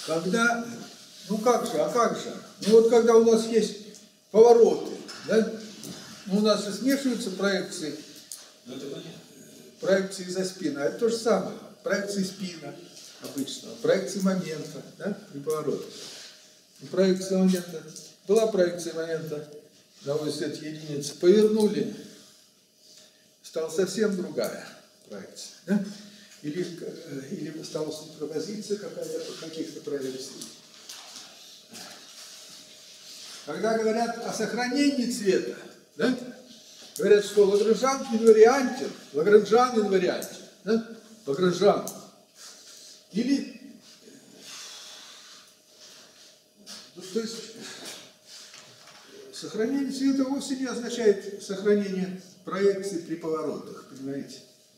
когда, ну как же, а как же? Ну вот когда у нас есть повороты, да? Ну, у нас же смешиваются проекции, проекции за спину, а это то же самое. Проекции спина обычно, проекции момента, да, при повороте. Проекция момента, была проекция момента на ось единицы, повернули, стала совсем другая проекция, да? Или стала суперпозиция какая-то каких-то проекций. Когда говорят о сохранении цвета, да? Говорят, что Лагранжан инвариантен, да? Лагранжан. Или, ну, то есть, сохранение цвета вовсе не означает сохранение проекции при поворотах, понимаете?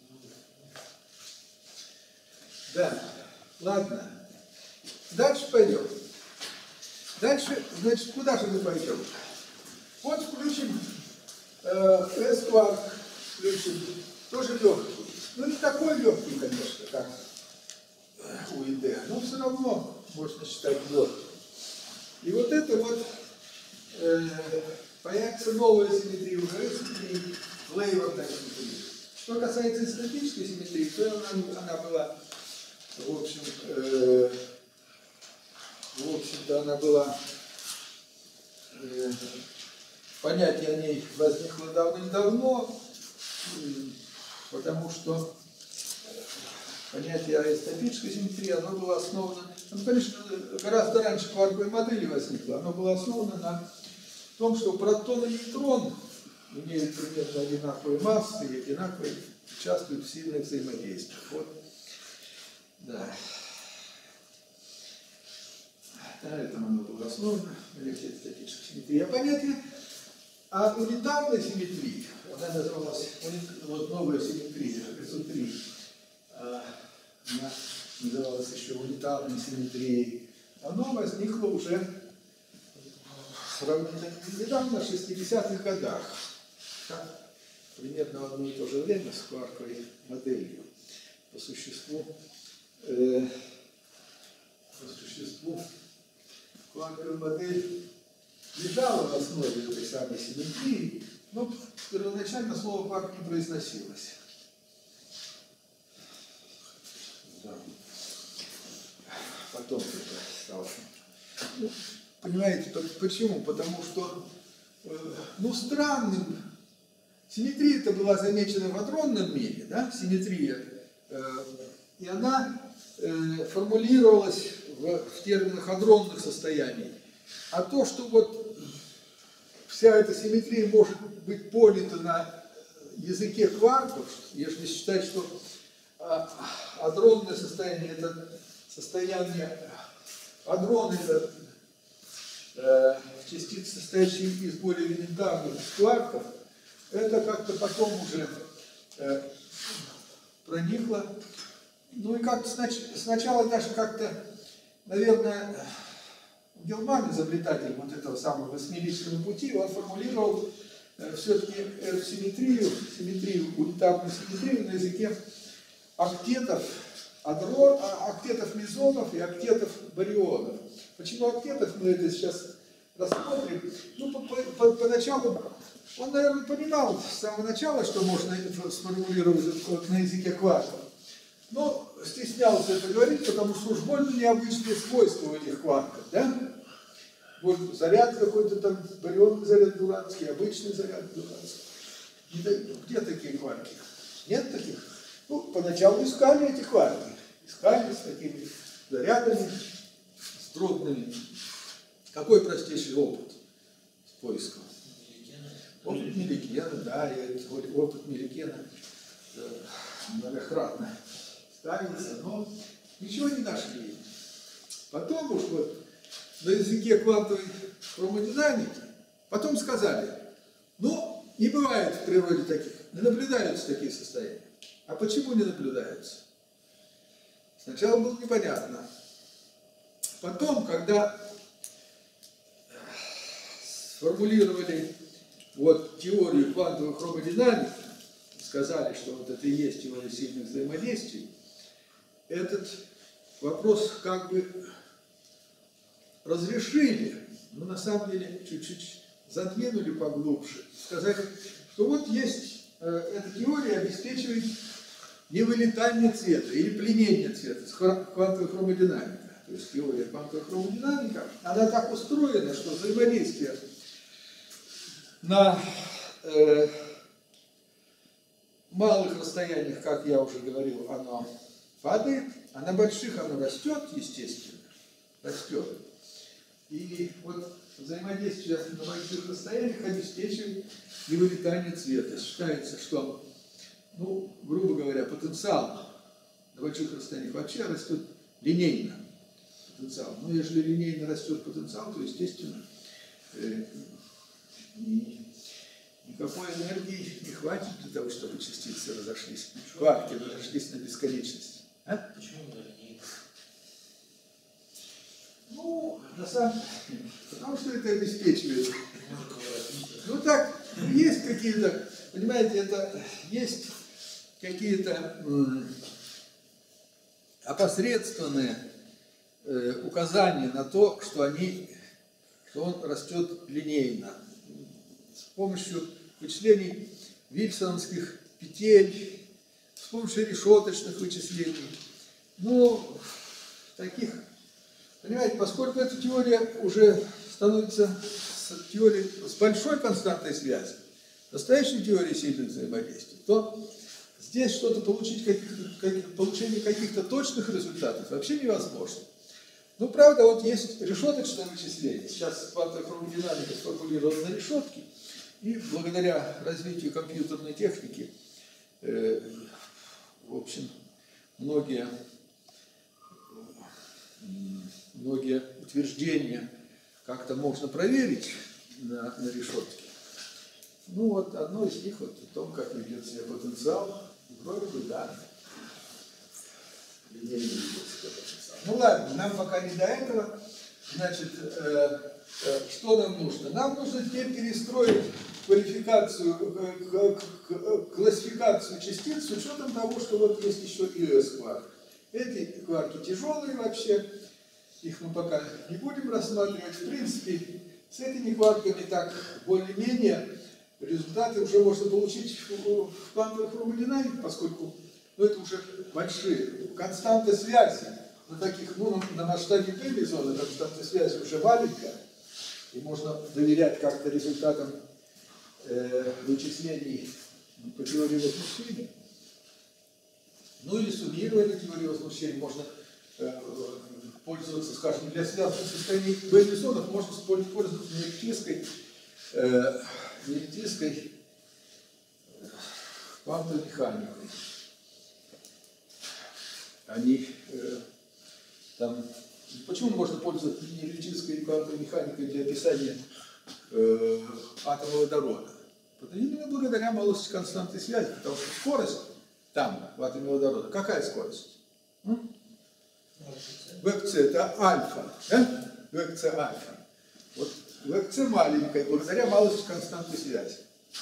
Да, ладно. Дальше пойдем. Дальше, значит, куда же мы пойдем? Вот включим S-кварк, включим, тоже легкий. Ну, не такой легкий, конечно, как у ИД, но все равно можно считать легким. И вот это вот появится новая симметрия, уже симметрия, лейворная симметрия. Что касается эстетической симметрии, то она была, в общем-то, она была, понятие о ней возникло давным-давно, потому что понятие о эстетической симметрии, оно было основано, ну, конечно, гораздо раньше кварковой модели возникло, оно было основано на том, что протон и нейтрон имеют примерно одинаковые массы и одинаково участвуют в сильных взаимодействиях. Вот. Да. На этом оно было основано, понятие эстетической симметрии. А понятие о унитарной симметрии, она называлась, вот новая симметрия, S3, она называлась еще унитарной симметрией, оно возникло уже сравнительно недавно, в 60-х годах, примерно в одно и то же время с кварковой моделью. По существу кварковая модель лежала в основе этой самой симметрии, но первоначально слово кварк не произносилось. Да. Потом это стало. Ну, понимаете, почему? Потому что, ну, странным, симметрия-то была замечена в адронном мире, да, симметрия, и она формулировалась в терминах адронных состояний. А то, что вот вся эта симметрия может быть понята на языке кварков, если считать, что адронное состояние – это состояние, адроны – это частицы, состоящие из более элементарных кварков, это как-то потом уже проникло. Ну и как-то сначала даже как-то, наверное, Гелман, изобретатель вот этого самого восьмиличного пути, он формулировал все-таки симметрию, унитарную симметрию на языке октетов, октетов мезонов и октетов барионов. Почему октетов, мы это сейчас рассмотрим. Ну, поначалу он, наверное, понимал с самого начала, что можно сформулировать на языке кварков, но стеснялся это говорить, потому что уж больно необычные свойства у этих кварков, да? Вот заряд какой-то там, барионный заряд дуранский, обычный заряд дуранский. Где такие кварки? Нет таких? Ну, поначалу искали эти кварки. Искали с такими зарядами, с трудными. Какой простейший опыт с поиском? Опыт Меликена, да, опыт Меликена многократно ставился, но ничего не нашли. Потом уж вот на языке квантовой хромодинамики, потом сказали, ну, не бывает в природе таких, не наблюдаются такие состояния. А почему не наблюдаются? Сначала было непонятно. Потом, когда сформулировали вот теорию квантовой хромодинамики, сказали, что вот это и есть теория сильных взаимодействий, этот вопрос как бы разрешили, но на самом деле чуть-чуть задвинули поглубже, сказать, что вот есть, эта теория обеспечивает невылетание цвета или пленение цвета, квантовая хромодинамика. То есть теория квантовой хромодинамики, она так устроена, что взаимодействие на малых расстояниях, как я уже говорил, оно падает, а на больших оно растет, естественно, растет. И вот взаимодействие на больших расстояниях обеспечивает невылетание цвета. Считается, что, ну, грубо говоря, потенциал на больших расстояниях вообще растет линейно. Потенциал. Но если линейно растет потенциал, то, естественно, никакой энергии не хватит для того, чтобы частицы разошлись. Кварки разошлись на бесконечность. А? Почему на линейно? Ну, на самом деле, потому что это обеспечивает. Ну так, есть какие-то, понимаете, это есть какие-то опосредственные указания на то, что он растет линейно. С помощью вычислений вильсоновских петель, с помощью решеточных вычислений. Ну, таких, понимаете, поскольку эта теория уже становится теорией с большой константной связи, настоящей теорией сильных взаимодействий, то здесь что-то получить, получение каких-то точных результатов вообще невозможно. Ну, правда, вот есть решеточное вычисление. Сейчас квантовая хромодинамика сформулирована на решетке. И благодаря развитию компьютерной техники, в общем, многие утверждения как-то можно проверить на решетке. Ну, вот одно из них, вот о том, как ведет себя потенциал, вроде бы, да, линейно ведет себя потенциал. Ну, ладно, нам пока не до этого. Значит, что нам нужно? Нам нужно теперь перестроить классификацию частиц с учетом того, что вот есть еще и S-кварк. Эти кварки тяжелые вообще, их мы пока не будем рассматривать. В принципе, с этими кварками так более-менее результаты уже можно получить в квантовой хромодинамике, поскольку это уже большие константы связи. На таких, ну, на масштабе П-бизона константа связи уже маленькая, и можно доверять как-то результатам вычислений по теории возмущения. Ну или суммирование теории возмущения можно пользоваться, скажем, для связанных состояний П-бизонов можно пользоваться неэлектрической квантовой механикой. Они там, почему можно пользоваться неэлектрической квантовой механикой для описания атома водорода? Именно благодаря малости константы связи, потому что скорость там, в атоме водорода, какая скорость? ВКЦ это альфа, да? ВКЦ альфа. Вот ВКЦ маленькая, благодаря малости константы связи.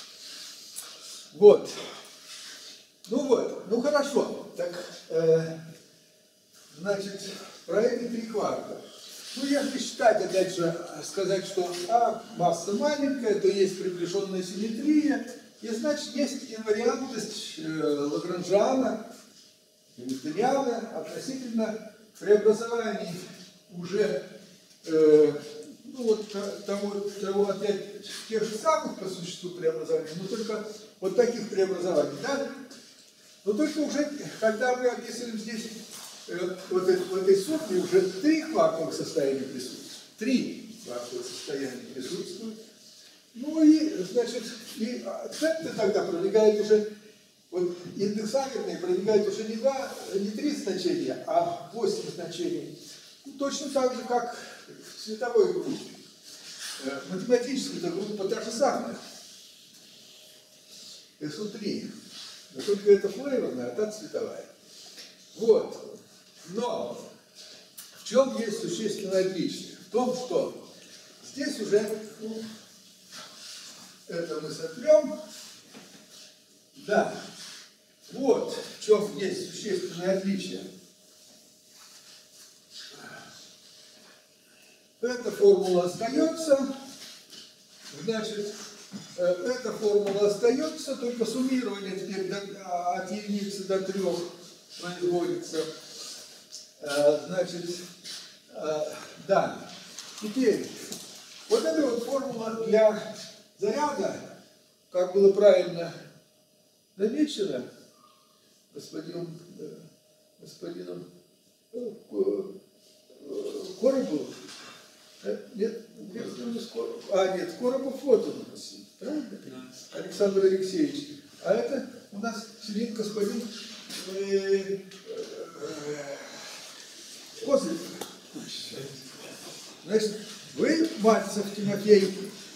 Вот. Ну вот, ну хорошо. Так, значит, про эти три кварка. Ну, если считать, опять же, сказать, что масса маленькая, то есть приближенная симметрия, и значит, есть инвариантность Лагранжана, Гамильтониана относительно преобразований уже, ну, вот того опять тех же самых по существу преобразований, но только вот таких преобразований, да? Но только уже, когда мы описываем здесь в этой сумме, уже три кварковых состояния присутствуют. Три кварковых состояния присутствуют. Ну и, значит, и цепты тогда пробегают уже, вот индексаверные пробегают уже не 3 значения, а 8 значений. Ну, точно так же, как в цветовой группе. Математическая группа та же самая. SU3. Но только это флейворная, а та цветовая. Вот. Но в чем есть существенное отличие? В том, что здесь уже, ну, это мы сотрем. Да. Вот в чем есть существенное отличие. эта формула остается, значит, эта формула остается, только суммирование теперь от единицы до 3 производится. Значит, да. Теперь, вот эта вот формула для заряда, как было правильно замечено господином Коробовым. Нет, Коробов вот он у нас, правильно? Да. Александр Алексеевич. А это у нас сидит господин Козырев. Значит, вы, Мальцев Тимофей,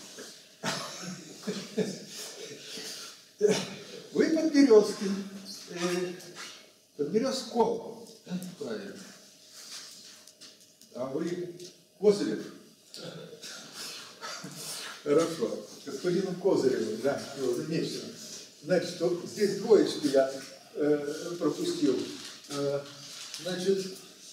вы Подберезкин, Подберезков, правильно. А вы Козырев. Хорошо. Господину Козыреву, да, его замечено. Значит, вот здесь двоечки я пропустил. Значит,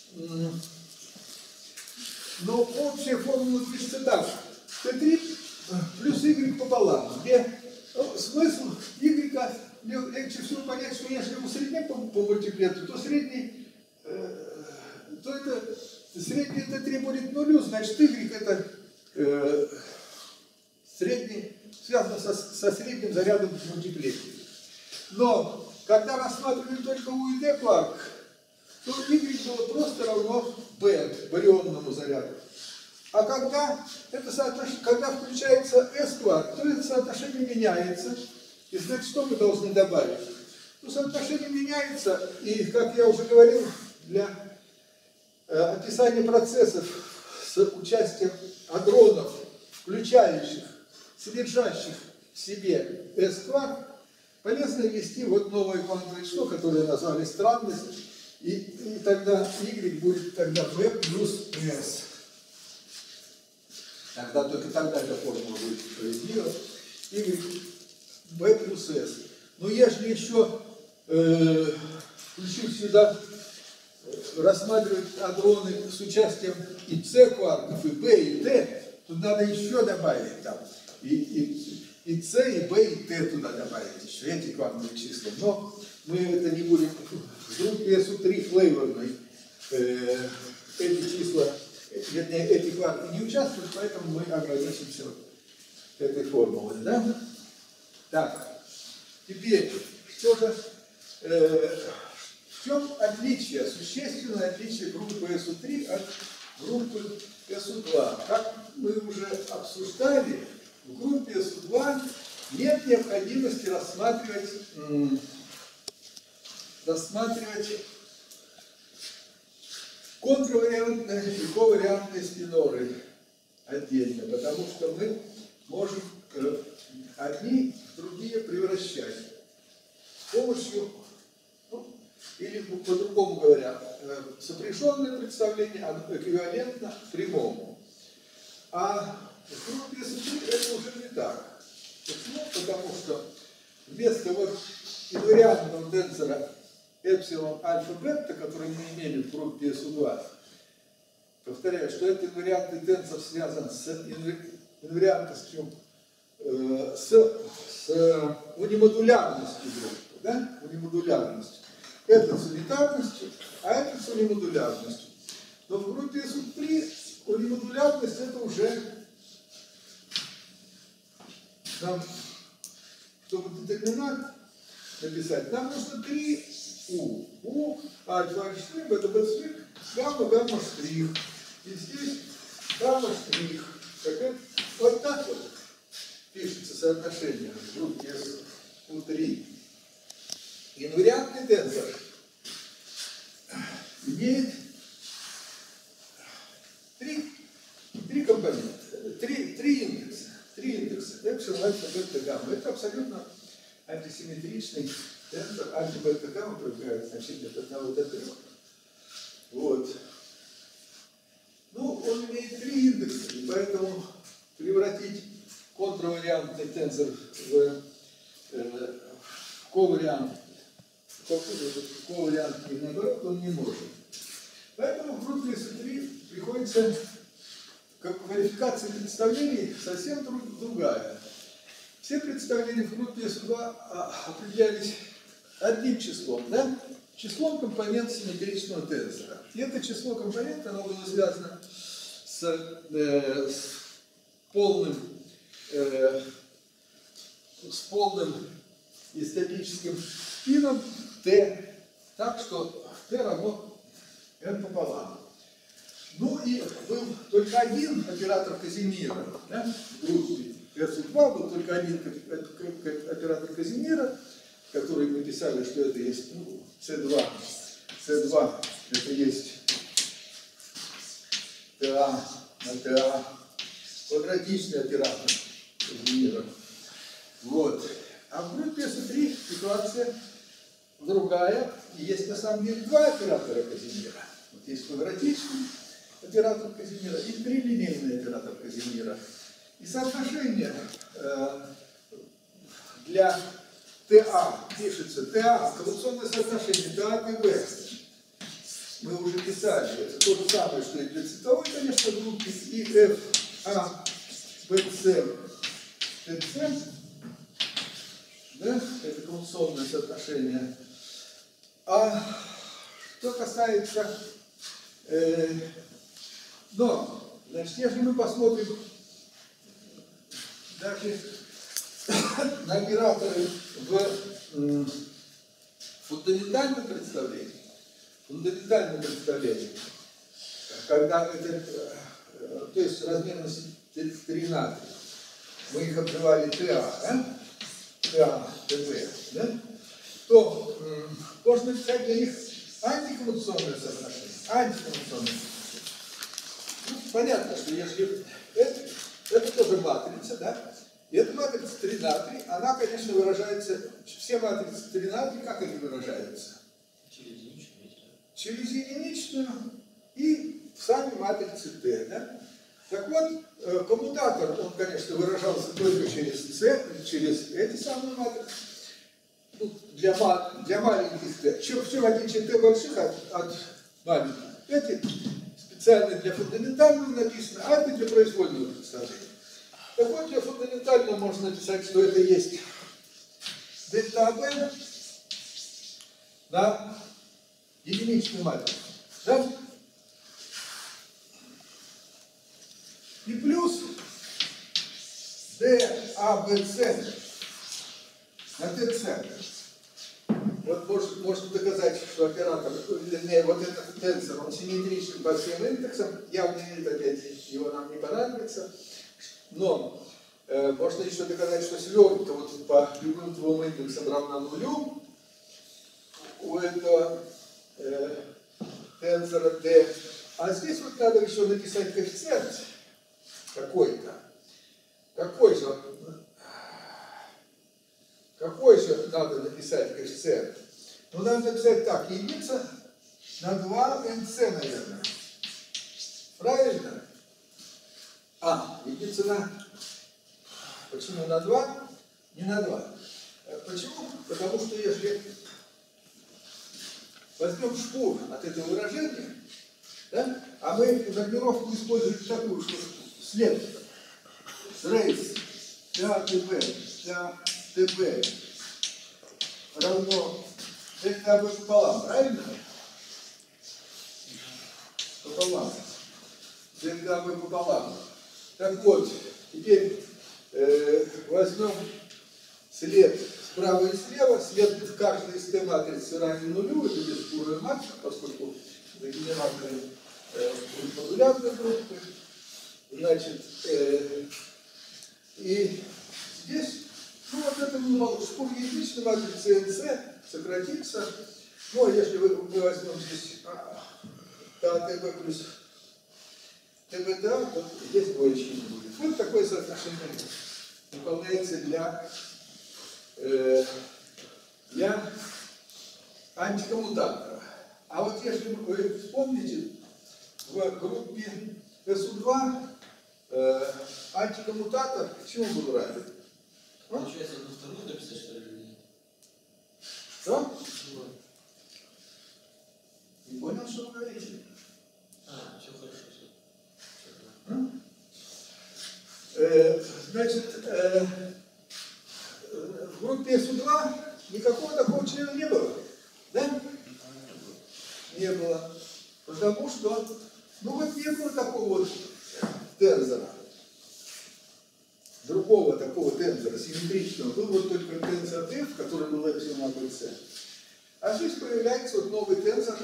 но общая формула пишется так. Т3 плюс y пополам. Где смысл y легче всего понять, что если усреднять по мультиплету, то средний, то это средний Т3 будет нулю, значит y это средний, связано со средним зарядом в мультиплете. Но когда рассматривали только U и D кварк, то y было просто равно B, барионному заряду. А когда включается S кварк, то это соотношение меняется. И значит, что мы должны добавить? Ну, соотношение меняется, и, как я уже говорил, для описания процессов с участием адронов, включающих, содержащих в себе S-кварк, полезно ввести вот новое квантовое число, которое назвали странность, и тогда y будет тогда v плюс s. Тогда только тогда эта формула будет справедлива. Y v плюс s. Но если еще включить сюда, рассматривать адроны с участием и c кварков, и b, и t, тут надо еще добавить там и c, и b, и t туда добавить еще, эти квантовые числа. Но мы это не будем. В группе SU3 флейворной эти числа, вернее, эти кварки не участвуют, поэтому мы ограничимся этой формулой. Да? Так, теперь, что же, в чем отличие, существенное отличие группы SU3 от группы SU2? Как мы уже обсуждали, в группе SU2 нет необходимости рассматривать контравариантные и ковариантные спиноры отдельно, потому что мы можем одни в другие превращать с помощью, или по-другому говоря, сопряженное представление, оно эквивалентно прямому. А в группе SU3 это уже не так. Почему? Потому что вместо вот инвариантного тенсора эпсилон альфа бета, который мы имели в группе SU2, повторяю, что этот инвариантный тенсор связан с инвариантностью, с унимодулярностью группы, да? Унимодулярностью. Это с унитарностью, а это с унимодулярностью. Но в группе SU3 унимодулярность это уже нам, чтобы детерминант написать, нам нужно 3 U. U, альфа, альфа, бета, бета, гамма, гамма, штрих. И здесь гамма, штрих. Вот так вот пишется соотношение в группе SU3. Инвариантный тенсор имеет три компонента, три индекса. Эпсилон, альфа, бета, гамма. Это абсолютно антисимметричный тенсор. Альфа, бета, гамма проявляет значение от 1 до 3. Вот. Ну, он имеет 3 индекса, и поэтому превратить контравариантный тенсор в ковариант, и наоборот он не может. Поэтому в группе SU3 приходится квалификация представлений совсем другая. Все представления в группе S2 определялись одним числом, да? Числом компонент симметричного тенсора. И это число компонента, оно было связано с полным историческим спином t, так что t равно n пополам. Ну и был только один оператор Казимира, да, в группе SU2 был только один оператор Казимира, который мы писали, что это есть C2. C2 это есть TA на TA, квадратичный оператор Казимира. Вот. А в группе SU3 ситуация другая. И есть на самом деле два оператора Казимира. Вот есть квадратичный оператор Казимира и трилинейный оператор Казимира. И соотношение для TA пишется TA, корреляционное соотношение TA-ТБ. Мы уже писали, это то же самое, что и для цветовой, конечно, группы, и FA-BC, TC, да, это корреляционное соотношение. А что касается, значит, если мы посмотрим даже на операторы в фундаментальном представлении, когда это, то есть размерность 13, мы их открывали TA, да? TA, ТБ, да? То можно написать для них антикоммутационное соотношение. Ну, понятно, что если это тоже матрица, да? И эта матрица 3 на 3, она, конечно, выражается, все матрицы 3 на 3, как они выражаются? Через единичную и сами матрицы Т, да? Так вот, коммутатор, он, конечно, выражался только через C, через эти самые матрицы. Для маленьких Т. В чем отличие Т больших от маленьких? Эти специально для фундаментального написано, а это для произвольного представления. Так вот, для фундаментального можно написать, что это есть дельта АБ на единичную матрицу. Да? И плюс DABC на TC. Вот можно доказать, что оператор, вернее, вот этот тенсор, он симметричен по всем индексам, явно опять его нам не понадобится, но можно еще доказать, что свертка вот по любым двум индексам равна нулю у этого тенсора D. А здесь вот надо еще написать коэффициент какой-то. Какой же надо написать коэффициент? Ну, надо написать так, единица на 2 nc, наверное. Правильно? Единица на... Почему на 2? Не на 2. Почему? Потому что если возьмем шпур от этого выражения, да, а мы нормировку используем такую, что след, рейс, ТА-ТБ, ТБ равно дельта АБ пополам, правильно? Пополам. Дельта АБ пополам. Так вот, теперь возьмем след справа и слева. След в каждой из Т-матрицы равен нулю, это бесспорная матрица, поскольку это генераторы модулярной группы. Значит, и здесь, ну вот это шпур единичной матрицы НС сократится. Ну, а если мы возьмем здесь ТА-ТБ плюс ТБ-ТА, то здесь двоечки не будет. Вот такое соотношение выполняется для антикоммутатора. А вот если вы вспомните, в группе SU2 антикоммутатор к чему был равен? Получается, одну вторую написать, что ли, или нет? Что? Не понял, что вы говорите? Все хорошо, все. Значит, в группе СУ2 никакого такого члена не было. Да? Не было. Потому что, ну вот не было такого вот тензора. Другого такого тензора, симметричного. Был вот только тензор F, который был эпсилон ABC. А здесь появляется вот новый тензор.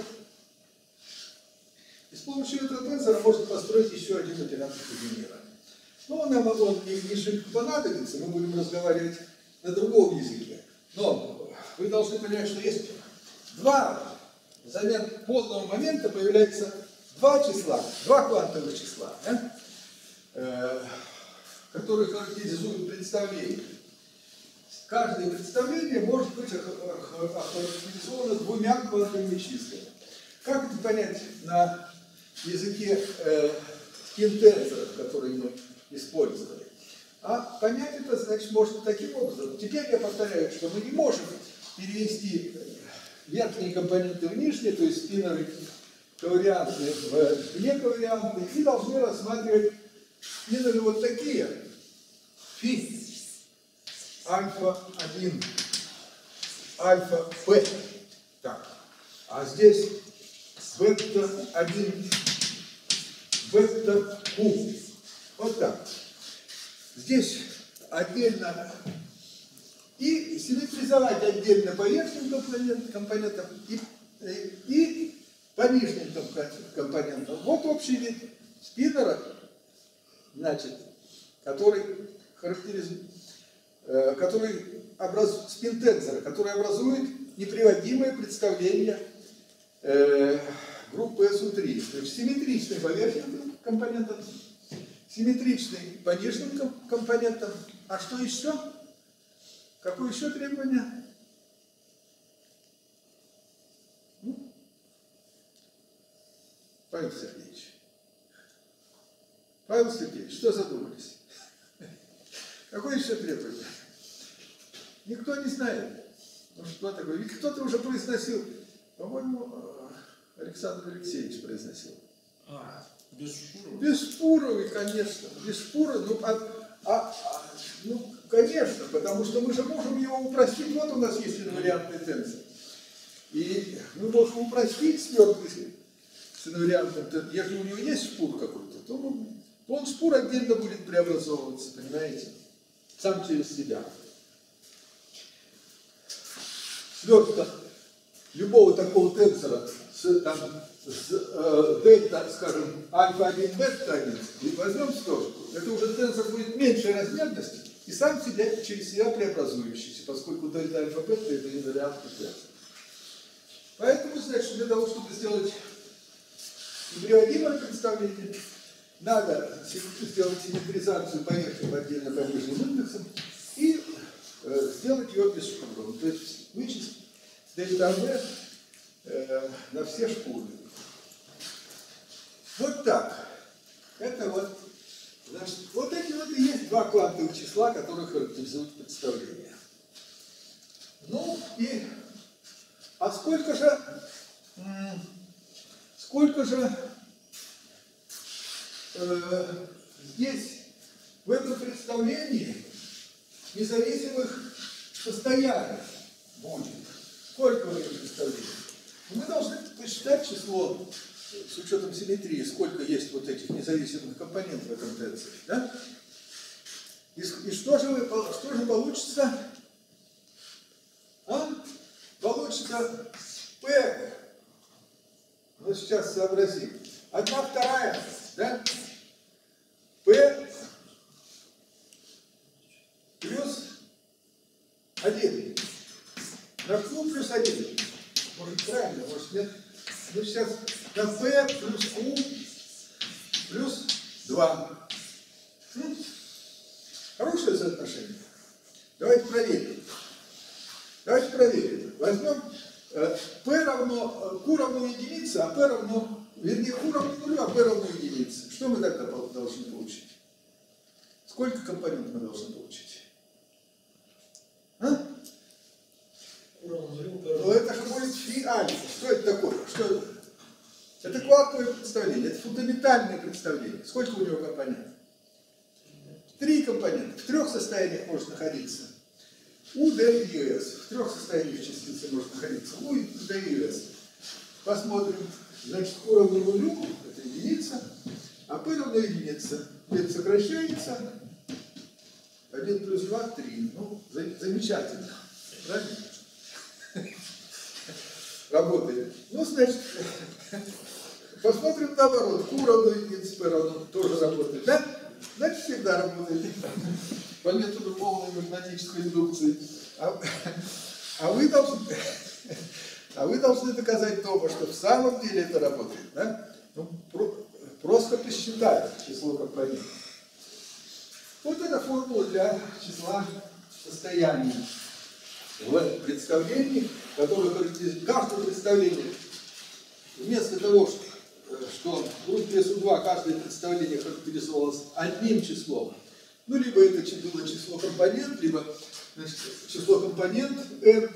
И с помощью этого тензора можно построить еще один оператор Кузенера. Но нам он не шибко понадобится, мы будем разговаривать на другом языке. Но вы должны понять, что есть взамен полного момента появляется два квантовых числа, да? Которые характеризуют представление. Каждое представление может быть охарактеризовано двумя квантовыми числами. Как это понять на языке спин-тензоров, который мы использовали? А понять это, значит, можно таким образом. Теперь я повторяю, что мы не можем перевести верхние компоненты в нижние, то есть спиннеры ковариантные в нековариантные, и должны рассматривать спиннеры вот такие. Фи альфа-1, альфа-П. Так. А здесь бета-1, бета-Q. Вот так. Здесь отдельно и симметризовать отдельно по верхним компонентам и по нижним компонентам. Вот общий вид спиннера, значит, который спин-тензора, который образует неприводимое представление группы СУ3. То есть симметричный по верхним компонентам, симметричный по нижним компонентам. А что еще? Какое еще требование? Павел Сергеевич, что задумались? Какое еще требование? Никто не знает. Ну, что такое? Ведь кто-то уже произносил, по-моему, Александр Алексеевич произносил. Бесшпуровый? Бесшпуровый, конечно. Бесшпуровый, ну, конечно, потому что мы же можем его упростить. Вот у нас есть инвариантный тензор. И мы можем упростить свертки с инвариантным тензором. Если у него есть шпур какой-то, то он шпур отдельно будет преобразовываться, понимаете? Сам через себя. Свертка любого такого тензора с дельта, скажем, альфа-1, бета-1, и возьмем свертку, это уже тензор будет меньшей размерности и сам через себя преобразующийся, поскольку дельта альфа-бета это инвариантный тензор. Поэтому, значит, для того, чтобы сделать неприводимое представление, надо сделать симметризацию по верхним отдельно по нижним индексам и сделать ее бесшпуровым. То есть вычесть дельта В на все шпуры. Вот так. Это вот, значит, вот эти вот и есть два квантовых числа, которые характеризуют представление. Ну и, а сколько же здесь в этом представлении независимых состояний будет? Сколько в этом представлении? Мы должны посчитать число с учетом симметрии, сколько есть вот этих независимых компонентов в этом тензоре. Да? И что же получится? Получится P. Ну, сейчас сообразим. 1/2, да? P плюс 1. На Q плюс 1. Может, правильно, может, нет? Ну, сейчас на P плюс Q плюс 2. Хорошее соотношение. Давайте проверим. Возьмем P равно, Q равно единице, а P равно, вернее, Q равно нулю, а P равно единице. Что мы тогда должны получить? Сколько компонентов мы должны получить? Ну это же будет фи альфа. Что это такое? Что это? Это квантовое представление, это фундаментальное представление. Сколько у него компонентов? 3 компонента. В 3 состояниях может находиться U, D и S. В 3 состояниях частицы может находиться U, D и S. Посмотрим. Значит, Q равно нулю, это единица, а P равно единица. Это сокращается. 1 плюс 2, 3. Ну, замечательно. Правильно? Работает. Ну, значит, посмотрим наоборот. Q равно единице, P равно тоже работает. Да? Значит, всегда работает. По методу полной магнетической индукции. А вы должны доказать то, что в самом деле это работает. Да? Ну, просто посчитать число компонентов. Вот это формула для числа состояний в представлении, которое характеризует каждое представление. Вместо того, что в группе SU2 каждое представление характеризовалось одним числом, ну, либо это было число компонент, либо, значит, число компонент n,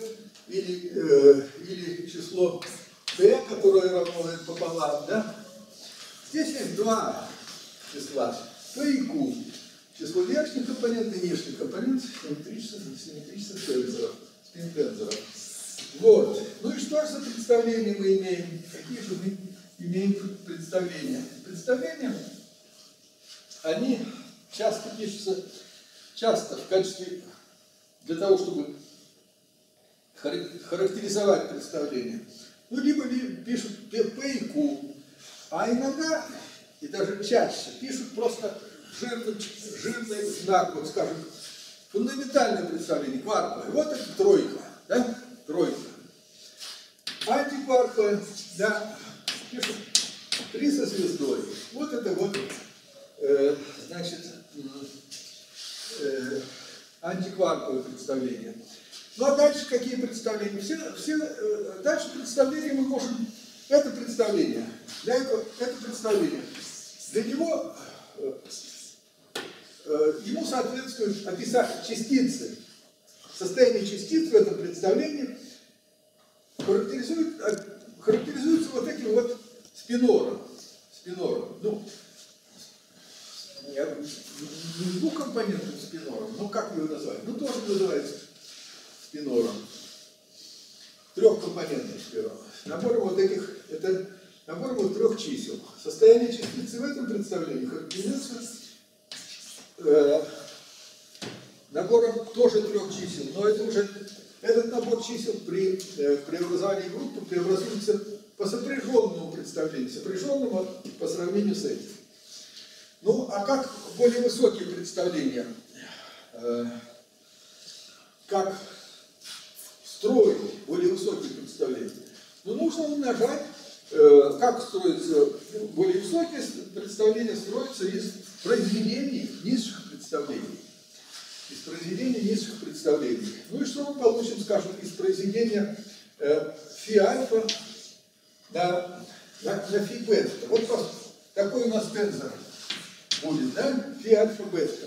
или число t, которое равно n пополам, да? Здесь есть два числа, p и q. Число верхних компонентов и нижних компонентов симметричных тензоров, спин-тензоров. Вот. Ну и что же за представления мы имеем? Какие же мы имеем представления? Представления, они часто пишутся, в качестве, для того, чтобы характеризовать представление. Ну, либо пишут P и Q, а иногда, и даже чаще, пишут просто жирный знак, вот скажем, фундаментальное представление, кварковое. Вот это тройка, да? Тройка. Антикварковое, да, пишут 3 со звездой. Вот это вот, значит, антикварковое представление. Ну а дальше какие представления? Дальше представления мы можем. Это представление. Это представление. Для него ему соответствует описать частицы. Состояние частиц в этом представлении характеризуется вот этим вот спинором. Ну, не двухкомпонентным спинором, но как его назвать? Ну, тоже называется спинором. Трехкомпонентным спинором. Набор вот этих, это набор вот 3 чисел. Состояние частицы в этом представлении характеризуется набором тоже 3 чисел, но это уже этот набор чисел при преобразовании группы преобразуется по сопряженному представлению, сопряженному по сравнению с этим. Ну, а как более высокие представления? Как строить более высокие представления? Ну, нужно умножать, как строится более высокие представления, строятся из произведений низших представлений. Из произведения низших представлений. Ну и что мы получим, скажем, из произведения фи альфа на фи бета. Вот такой у нас тензор будет, да? Фи альфа бета.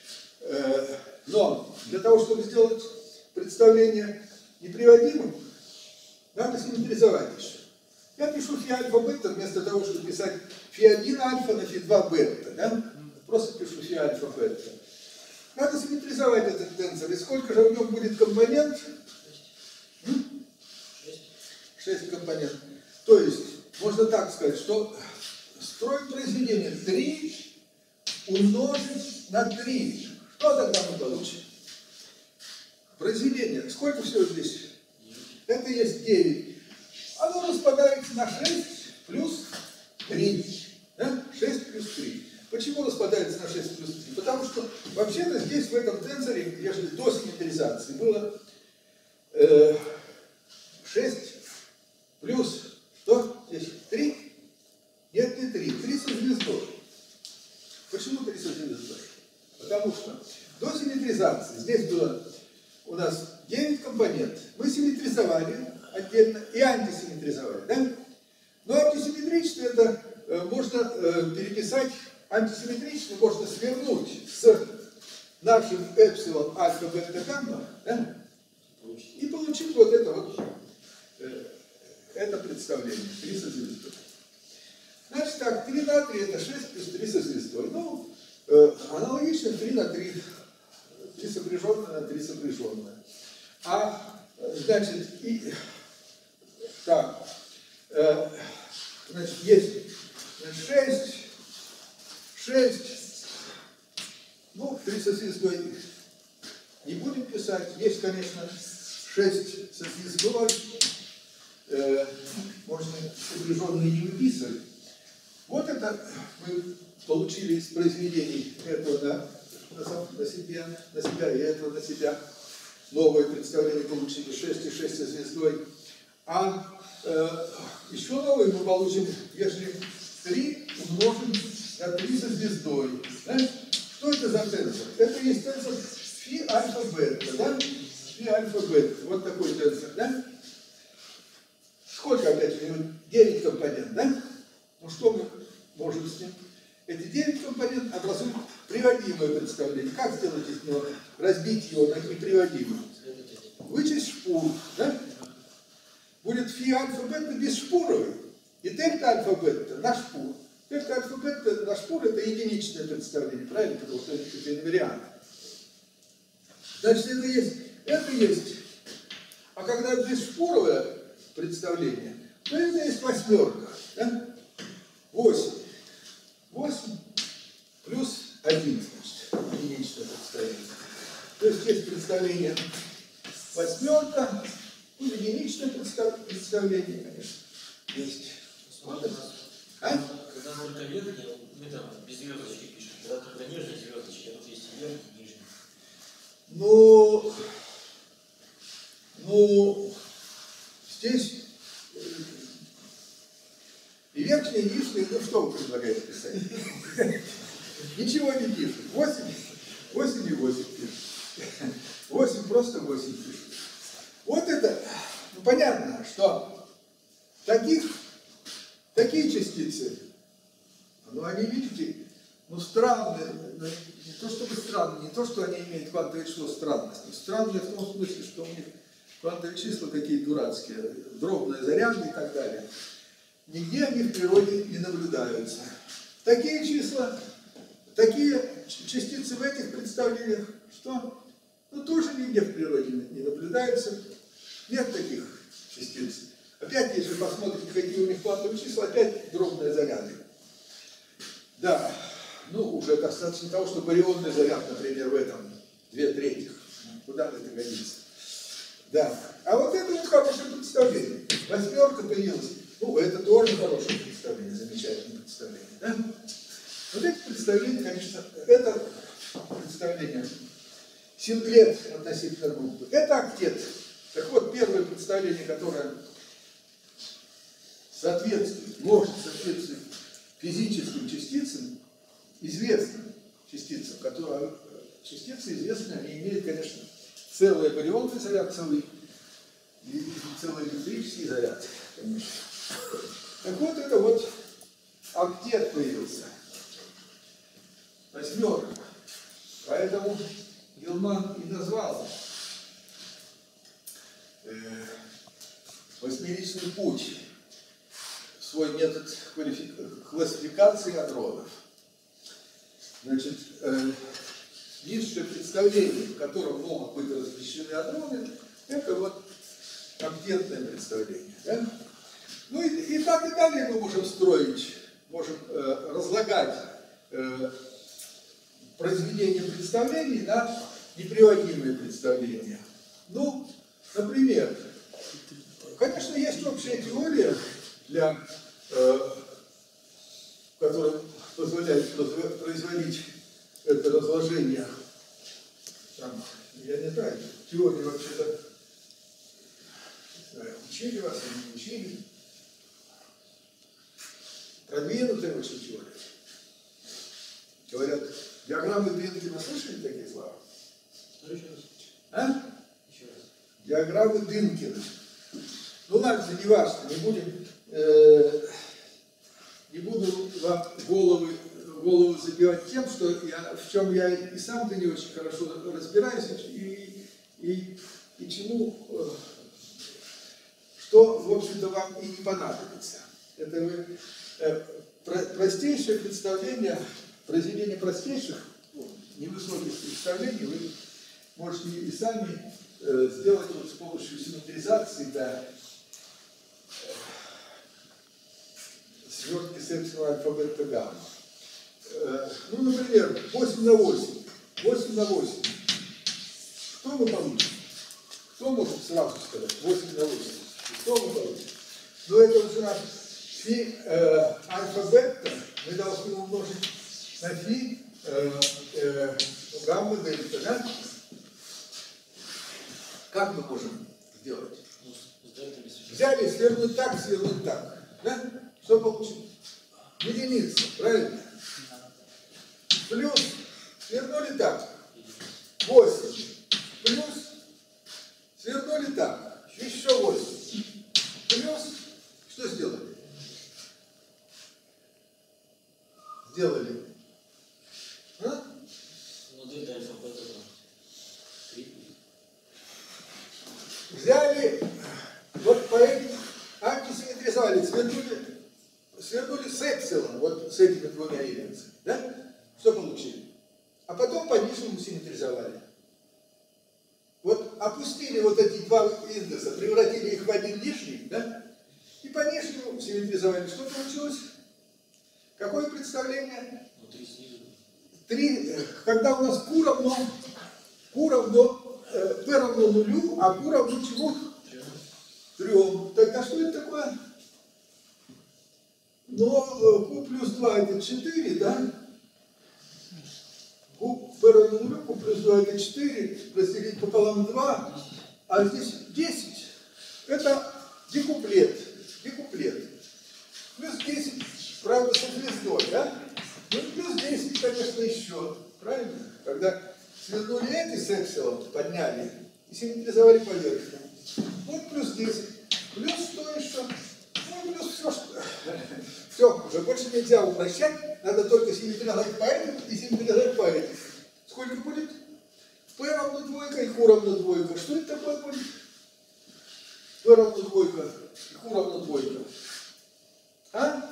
Но для того, чтобы сделать представление неприводимым, надо симметризовать еще. Я пишу фи альфа бета вместо того, чтобы писать фи 1 альфа на фи 2 бета, да? Просто пишу фи альфа бета. Надо симметризовать этот тензор. И сколько же в нем будет компонент? 6 компонентов. То есть, можно так сказать, что строим произведение 3 умножить на 3. Что тогда мы получим? Произведение. Сколько всего здесь? Это есть 9. Оно распадается на 6 плюс 3. Да? 6 плюс 3. Почему распадается на 6 плюс 3? Потому что вообще-то здесь, в этом тензоре, если до симметризации, было 6 плюс, что здесь? 3? Нет, не 3. 3 со звездой. Почему 3 со звездой? Потому что до симметризации здесь было у нас 9 компонентов. Мы симметризовали отдельно и антисимметризовали, да? Но антисимметрично это можно переписать. Антисимметрично можно свернуть с нашим эпсилон альфа бета гамма, да? И получить вот это вот это представление 3 со звездой. Значит так, 3 на 3 это 6 плюс 3 со звездой. Ну, Аналогично 3 на 3. 3 сопряженное на 3 сопряженное. Значит, так, значит, есть 6, ну, 3 со звездой не будем писать. Есть, конечно, 6 со звездой, можно сопряженные не выписывать. Вот это мы получили из произведений этого на себя и этого на себя. Новое представление получили 6 и 6 со звездой. Еще новое мы получим, если 3 умножим на 3 со звездой. Да? Что это за тенсор? Это есть тенсор фи альфа бета. Да? Фи альфа бета. Вот такой тенсор. Да? Сколько опять у него? 9 компонент. Да? Ну что мы можем с ним? Эти 9 компонент образуют приводимое представление. Как сделать из него? Разбить его на неприводимое. Вычесть шпур. Да? Будет фи альфа бета бесшпуровый. И дельта альфа бета на шпур. Дельта альфа бета на шпур это единичное представление. Правильно? Потому что это инвариант. Значит, это есть. А когда бесшпуровое представление, то это есть восьмерка. Да? 8 плюс 1, значит, единичное представление. То есть есть представление восьмерка, ну, единичное представление, конечно, есть. Вот это. Когда только верхний, мы там без звездочки пишем. Когда только нижние звездочки, вот есть и верхний, и нижний. Ну, здесь и верхний, и нижний, ну что вы предлагаете писать? Ничего не пишут. 8 и 8 пишут. 8 просто 8 пишут. Вот это, ну, понятно, что такие частицы, ну, они, видите, ну, странные, не то чтобы странные, не то, что они имеют квантовое число странности. Странные в том смысле, что у них квантовые числа такие дурацкие, дробные заряды и так далее. Нигде они в природе не наблюдаются. Такие числа, такие частицы в этих представлениях, что, ну, тоже нигде в природе не наблюдаются. Нет таких частиц. Опять, если посмотрите, какие у них квантовые числа, опять дробные заряды. Да, ну, уже достаточно того, что барионный заряд, например, в этом 2/3. Куда это годится? Да. А вот это вот хорошее представление. Восьмерка появилась. Ну, это тоже хорошее представление, замечательное представление. Да? Вот эти представления, конечно, это представление синглет относительно группы. Это октет. Так вот, первое представление, которое может соответствовать физическим частицам, известным частицам, которые частицы известны, они имеют, конечно, целый барионный заряд, целый электрический заряд, конечно. Так вот, это вот октет появился. Восьмерка. Поэтому Гелман и назвал восьмеричный путь свой метод классификации адронов. Значит, низшее представление, в котором могут быть размещены адроны, это вот октетное представление. Да? Ну и так и далее мы можем строить, можем разлагать произведение представлений на неприводимые представления. Ну, например, конечно, есть общая теория, которая позволяет производить это разложение. Там, я не знаю, теория вообще-то, учили вас или не учили. Продвинутая очень теория. Говорят, диаграммы Дынкина, слышали такие слова? Еще раз. А? Еще раз. Диаграммы Дынкина. Ну ладно, не важно, не буду вам голову забивать тем, что в чем я и сам-то не очень хорошо разбираюсь, и чему, что, в общем-то, вам и не понадобится. Это простейшее представление произведение простейших, невысоких представлений вы можете и сами сделать вот с помощью симметризации, да, свертки с эпсилон альфа бета гамма. Ну, например, 8 на 8. 8 на 8. Что вы получите? Кто может сразу сказать? 8 на 8. Что вы получите? Ну, это уже наш фи альфа-бета мы должны умножить на фи гамма-дельта, да? Как мы можем сделать? Взяли, свернуть так, да? Что получим? Единица, правильно? Плюс, свернули так, 8, плюс, свернули так, еще 8, плюс, что сделали? Сделали. А? Взяли, вот по этим антисимметризовали, свернули с эпсилон, вот с этими двумя индексами, да? Что получили? А потом по нижнему симметризовали. Вот опустили вот эти два индекса, превратили их в один нижний, да? И по нижнему симметризовали. Что получилось? Какое представление? Три, когда у нас Q равно P равно нулю, а Q равно чему? 3. Тогда что это такое? Но Q плюс 2 это 4, да? Q равно нулю, Q плюс 2 это 4, разделить пополам 2, а здесь 10. Это декуплет. Плюс 10, правда, со звездой, да? Ну, плюс 10, конечно, еще. Правильно? Когда свернули эти с эпсилон, подняли и симметризовали поверхность. Вот плюс 10. Плюс что еще? Ну, плюс все, что... Все, уже больше нельзя упрощать. Надо только симметризовать по этим и симметризовать по этим. Сколько будет? P равно двойка и Q равно двойка. Что это такое будет? P равно двойка и Q равно двойка. А?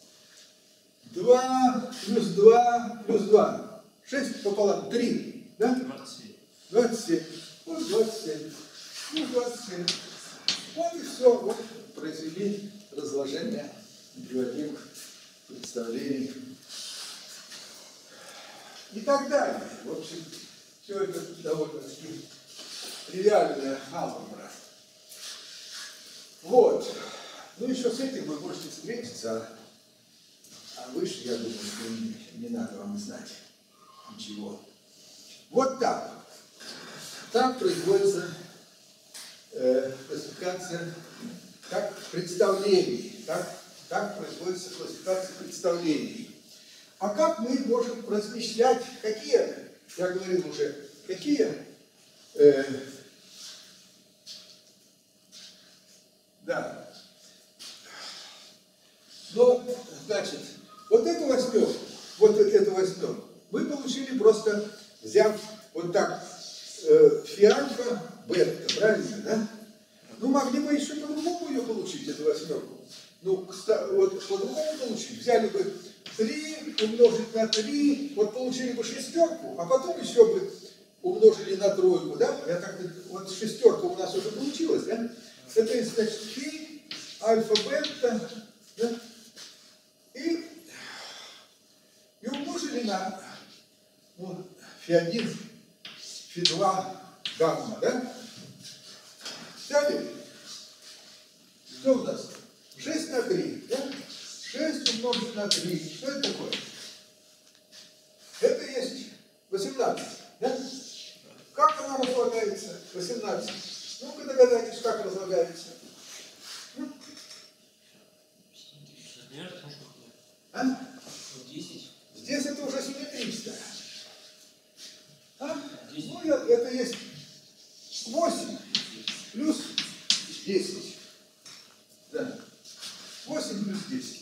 2 плюс 2 плюс 2. 6 пополам 3. Да? 27. Вот 27. Ну, 27. Вот и все. Вот произвели разложение приводимых представлений. И так далее. В общем, все это довольно-таки тривиальная алгебра. Вот. Ну, еще с этим вы можете встретиться, а выше, я думаю, что не надо вам знать ничего. Вот так. Так производится классификация как представлений. Так производится классификация представлений. А как мы можем размышлять, какие, я говорил уже, какие, да. Но, значит, вот эту восьмерку мы получили просто, взяв вот так фи альфа, бета, правильно, да? Ну, могли бы еще по-другому ее получить, эту восьмерку. Ну, вот по-другому получить. Взяли бы 3 умножить на 3, вот получили бы шестерку, а потом еще бы умножили на тройку, да? Я так, вот шестерка у нас уже получилась, да? Это, значит, фи, альфа, бета, да? И умножили на фи1, фи2, гамма, да? Взяли? Что у нас? 6 на 3, да? 6 умножить на 3. Что это такое? Это есть 18, да? Как она разлагается? 18. Ну-ка догадайтесь, как разлагается. А? 10. Здесь это уже симметрично. А? Ну, это есть 8 плюс 10. Да. 8 плюс 10.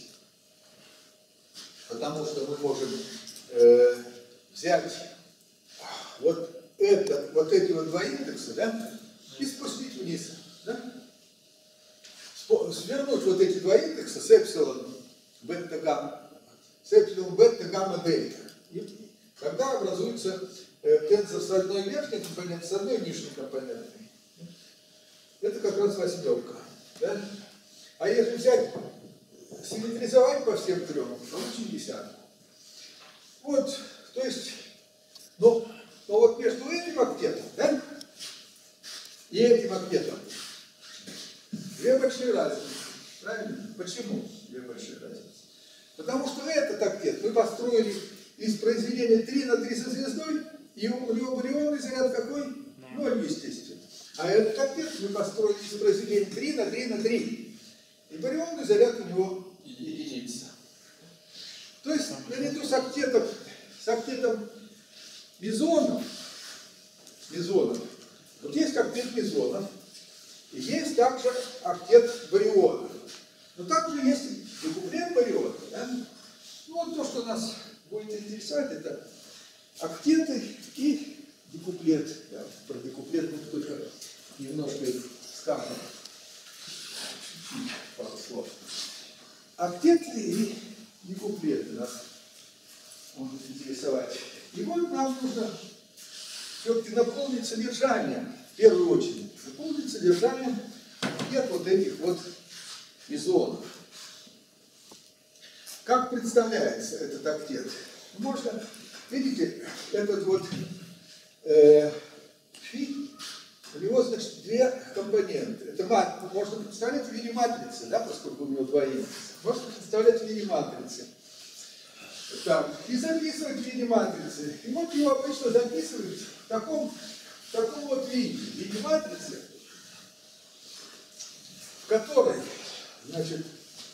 Потому что мы можем взять вот эти вот два индекса, да, и спустить вниз. Да? Свернуть вот эти два индекса с эпсилон бета гамма, с эпсилон бета гамма дельта. И тогда образуется тензор с одной верхней компонентой, с одной нижней компонентой. Это как раз восьмерка. Да? А если взять, симметризовать по всем трем, получим десятку. Вот, то есть, но вот между этим октетом, да, и этим октетом две большие разницы. Правильно? Почему две большие разницы? Потому что этот октет мы построили из произведения 3 на 3 со звездой, и у него барионный заряд какой? 0, естественно. А этот октет мы построили из произведения 3 на 3 на 3. И барионный заряд у него единица. То есть, наряду с октетом мезонов, вот есть октет мезонов, и есть также октет барионов. Но также есть декуплет барионов. Да? Ну, вот то, что нас будет интересовать, это октеты и декуплет. Да? Про декуплет мы только немножко скажем. Пару слов. Октеты и декуплеты нас могут интересовать. И вот нам нужно все-таки наполнить содержанием, в первую очередь, наполнить содержанием октет вот этих вот мезонов. Как представляется этот октет? Можно, видите, этот вот фи, у него, значит, две компоненты. Это можно представлять в виде матрицы, да, поскольку у него два индекса. Можно представлять в виде матрицы. Так, и записывать в виде матрицы. И вот его обычно записывают в таком вот виде, в виде матрицы, в которой, значит,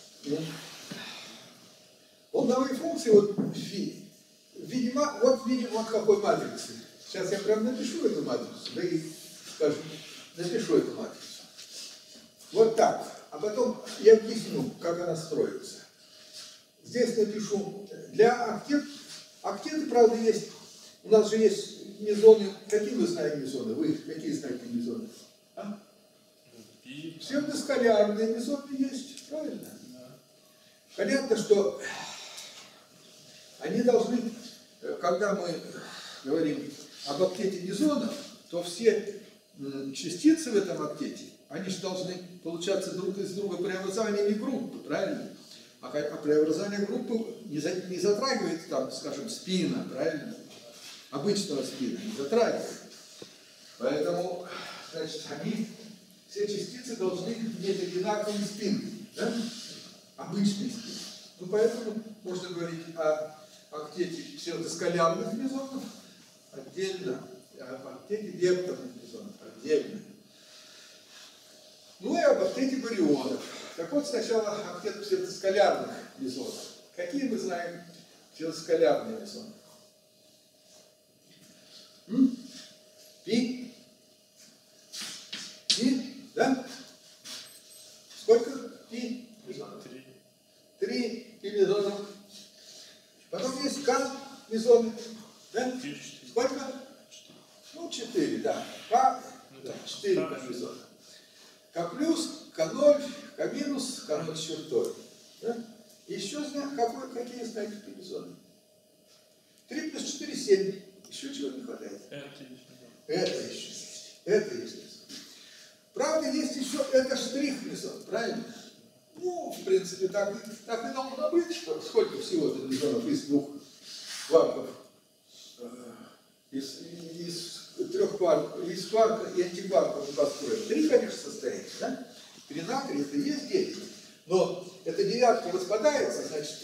волновые функции вот фи, в виде вот какой матрицы. Сейчас я прям напишу эту матрицу, да и скажем, напишу эту матрицу. Вот так. А потом я объясню, как она строится. Здесь напишу для октеты, правда, есть. У нас же есть мезоны. Какие вы знаете мезоны? Вы какие знаете мезоны? А? Псевдоскалярные мезоны есть, правильно? Понятно, что они должны, когда мы говорим об октете мезонов, то все частицы в этом октете, они же должны получаться друг из друга преобразованиями группы, правильно? А преобразование группы не затрагивает, там, скажем, спина, правильно? Обычного спина не затрагивает. Поэтому, значит, все частицы должны иметь одинаковый спин, да? Обычный спин. Ну, поэтому можно говорить о октете псевдоскалярных мезонов отдельно, об октете векторных мезонов отдельно. Ну и об октете барионов. Так вот, сначала октет псевдоскалярных мезонов. Какие мы знаем псевдоскалярные мезоны? Пи? Пи? Да? Сколько пи мезонов? 3 пи мезонов. Потом есть К мезоны. Да? Сколько? Ну, 4, да. К, 4 мезона. К плюс, К0, К минус, К0 с чертой. Да? Еще какие знаете мезоны? 3 плюс 4, 7. Еще чего не хватает? Это еще есть. Это есть мезон. Правда, есть еще это штрих мезон, правильно? Ну, в принципе, так и должно быть, что сколько всего-то мезонов из двух кварков, из трех кварков, из кварка и антикварка мы построим. 3, конечно, состоит, да? 3 на 3 это есть 9. Но эта девятка распадается, значит,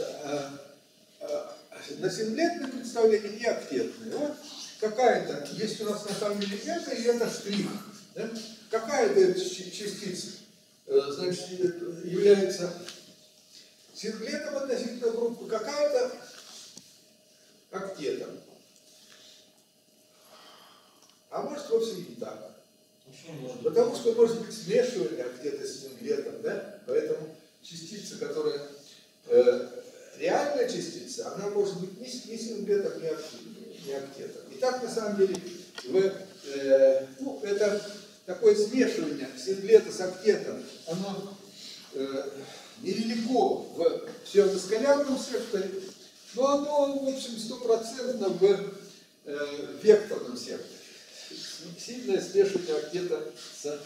на синглетное представление и октетное. Вот какая-то, есть у нас на самом деле это и это штрих. Да? Какая-то частица, значит, является синглетом относительно группы, какая-то октетом. А может вовсе не так. Потому что может быть смешивание октета с синглетом, да? Поэтому частица, которая реальная частица, она может быть ни синглетом, ни октетом. И так на самом деле это такое смешивание синглета с октетом, оно невелико в псевдоскалярном секторе Но оно, в общем, стопроцентно в векторном секторе. Сильное смешивание актета с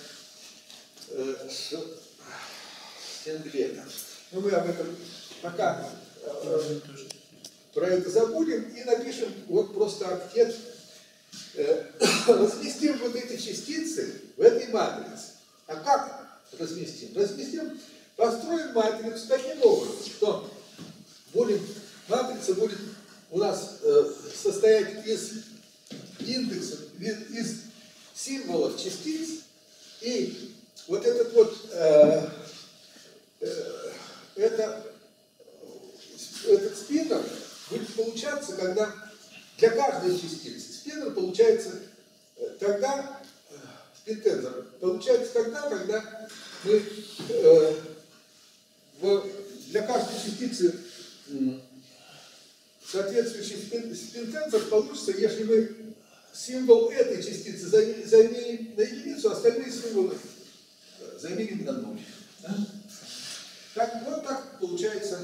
синглетом. Но мы об этом пока про это забудем и напишем вот просто актет. Разместим вот эти частицы в этой матрице. А как разместим? Разместим, построим матрицу таким образом, что матрица будет у нас состоять из индексов, из символов частиц, и вот этот вот этот спиннер будет получаться, когда для каждой частицы спиннер получается тогда, спин-тензор получается тогда, когда мы для каждой частицы соответствующий спин-тензор получится, если мы символ этой частицы заменим на единицу, остальные символы заменим на 0. Да? Так, вот так получается,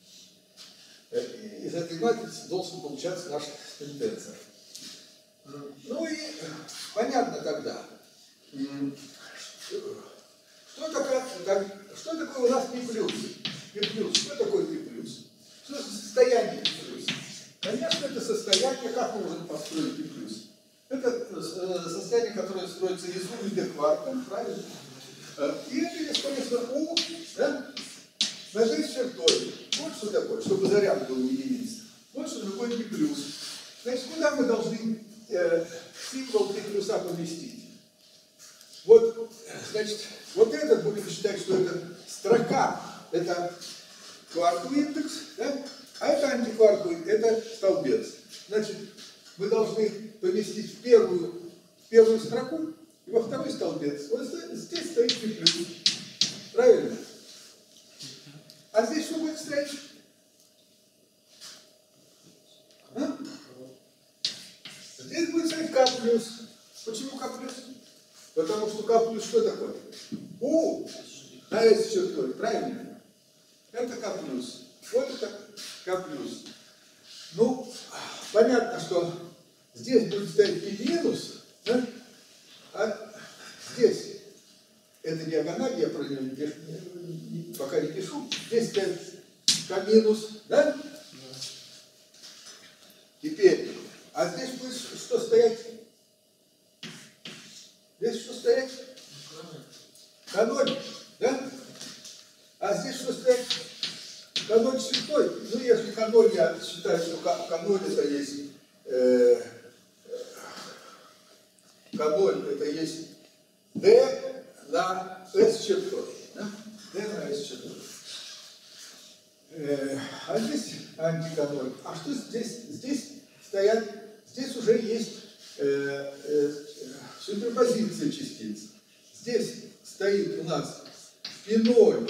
из этой матрицы должен получаться наш спин-тензор. Ну и понятно тогда, что такое у нас P+. Что такое P+. Что за состояние P+. Конечно, это состояние, как мы можем построить P+. Это состояние, которое строится из U и D кварков, правильно? И это есть, конечно, U, да? На G с чертой. Вот что такое, чтобы заряд был единица. Вот что такое P+. Значит, куда мы должны символ P+ поместить? Вот, значит, вот этот будем считать, что это строка, это кварковый индекс, да? А это антикварковый, это столбец. Значит, мы должны поместить в первую строку и во второй столбец. Вот здесь стоит P+. Правильно? А здесь что будет стоять? А? Здесь будет стоять K+. Почему K+? Потому что K+ что такое? У на S чертой, правильно? Это K+. Вот это K+. Ну, понятно, что здесь будет стоять P-, да? А здесь это диагональ, я про нее пока не пишу. Здесь стоит K-, да? Теперь, а здесь будет что стоять? Здесь что стоять? K0, да? А здесь что стоять? K0 с чертой. Ну, если K0, я считаю, что K0 это есть K0 это есть D на S с чертой. Да? D на S с чертой. А здесь анти-K0. А что здесь? Здесь уже есть суперпозиция частиц. Здесь стоит у нас P0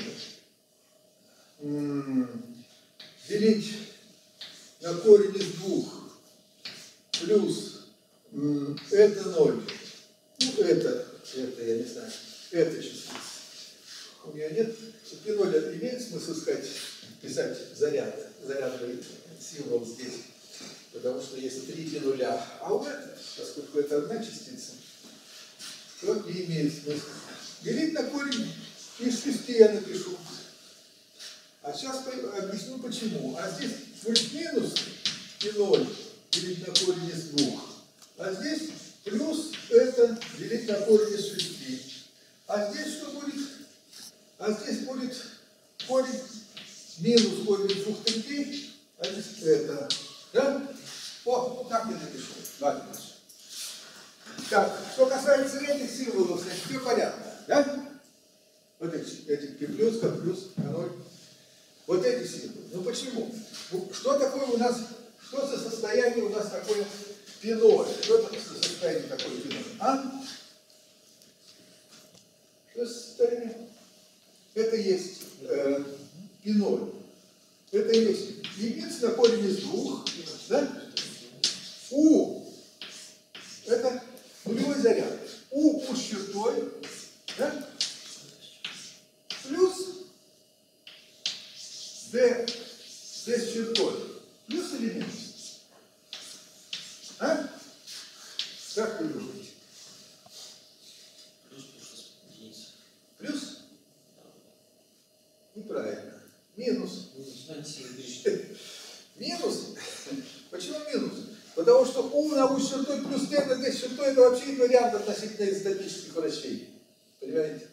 делить на корень из 2 плюс это 0. Ну, это я не знаю, это частица. У меня нет, P0 имеет смысл писать зарядный символ здесь, потому что есть 3 P0. А у этого, поскольку это одна частица, то не имеет смысла. Делить на корень из 6 я напишу. А сейчас объясню почему. А здесь будет минус P0 делить на корень из 2. А здесь плюс это делить на корень из 6. А здесь что будет? А здесь будет корень минус корень из 2 третей. А здесь это. Да? О, так я напишу. Ладно. Так, что касается этих символов, значит, все понятно. Да? Вот эти P+, K+, K0. Вот эти символы. Ну почему? Что такое у нас, что за состояние у нас такое P0? Что это за состояние такое P0? А? Что за состояние? Это есть P0. Это есть единица на корень из 2. Да? У. Это нулевой заряд. У с чертой. Да? Плюс D с чертой. Плюс или минус? А? Как вы думаете? Плюс единица. Плюс? Неправильно. Минус. Минус? Почему минус? Потому что u на u с чертой плюс t на t с чертой это вообще не вариант относительно изотопических вращений. Понимаете?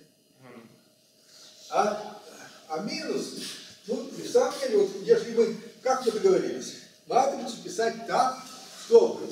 А минус, ну, в самом деле, вот, если мы, как мы договорились, матрицу писать так, чтобы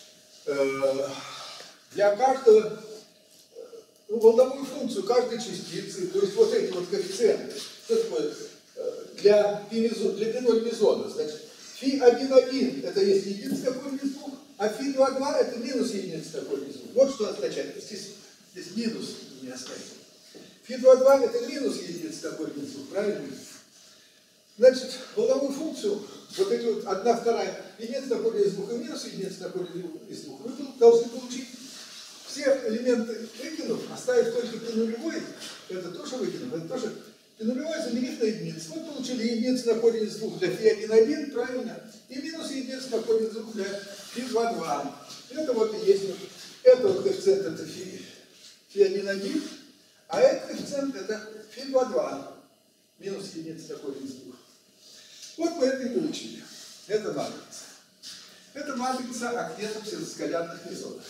для каждого, волновую функцию каждой частицы, то есть вот эти вот коэффициенты, что такое для пи-ноль мезона, значит, φ1,1 это есть единица на корень из двух, а φ2,2 это минус единица на корень из двух. Вот что означает. Здесь минус у меня стоит. φ2,2 это минус единица на корень из двух, правильно? Значит, волновую функцию, вот эти вот 1/2 единица на корень из двух и минус единица на корень из двух, вы должны получить. Все элементы выкинув, оставив только p0, это тоже выкинув, это тоже p0 заменив на единицу. Вот получили единицу на корень из двух для φ1,1, правильно? И минус единицу на корень из двух для φ2,2. Это вот и есть. Это вот коэффициент, это φ1,1, а этот коэффициент это φ2,2. Минус единица на корень из двух. Вот мы это и получили. Это матрица. Это матрица октетов синускалярных мезонов.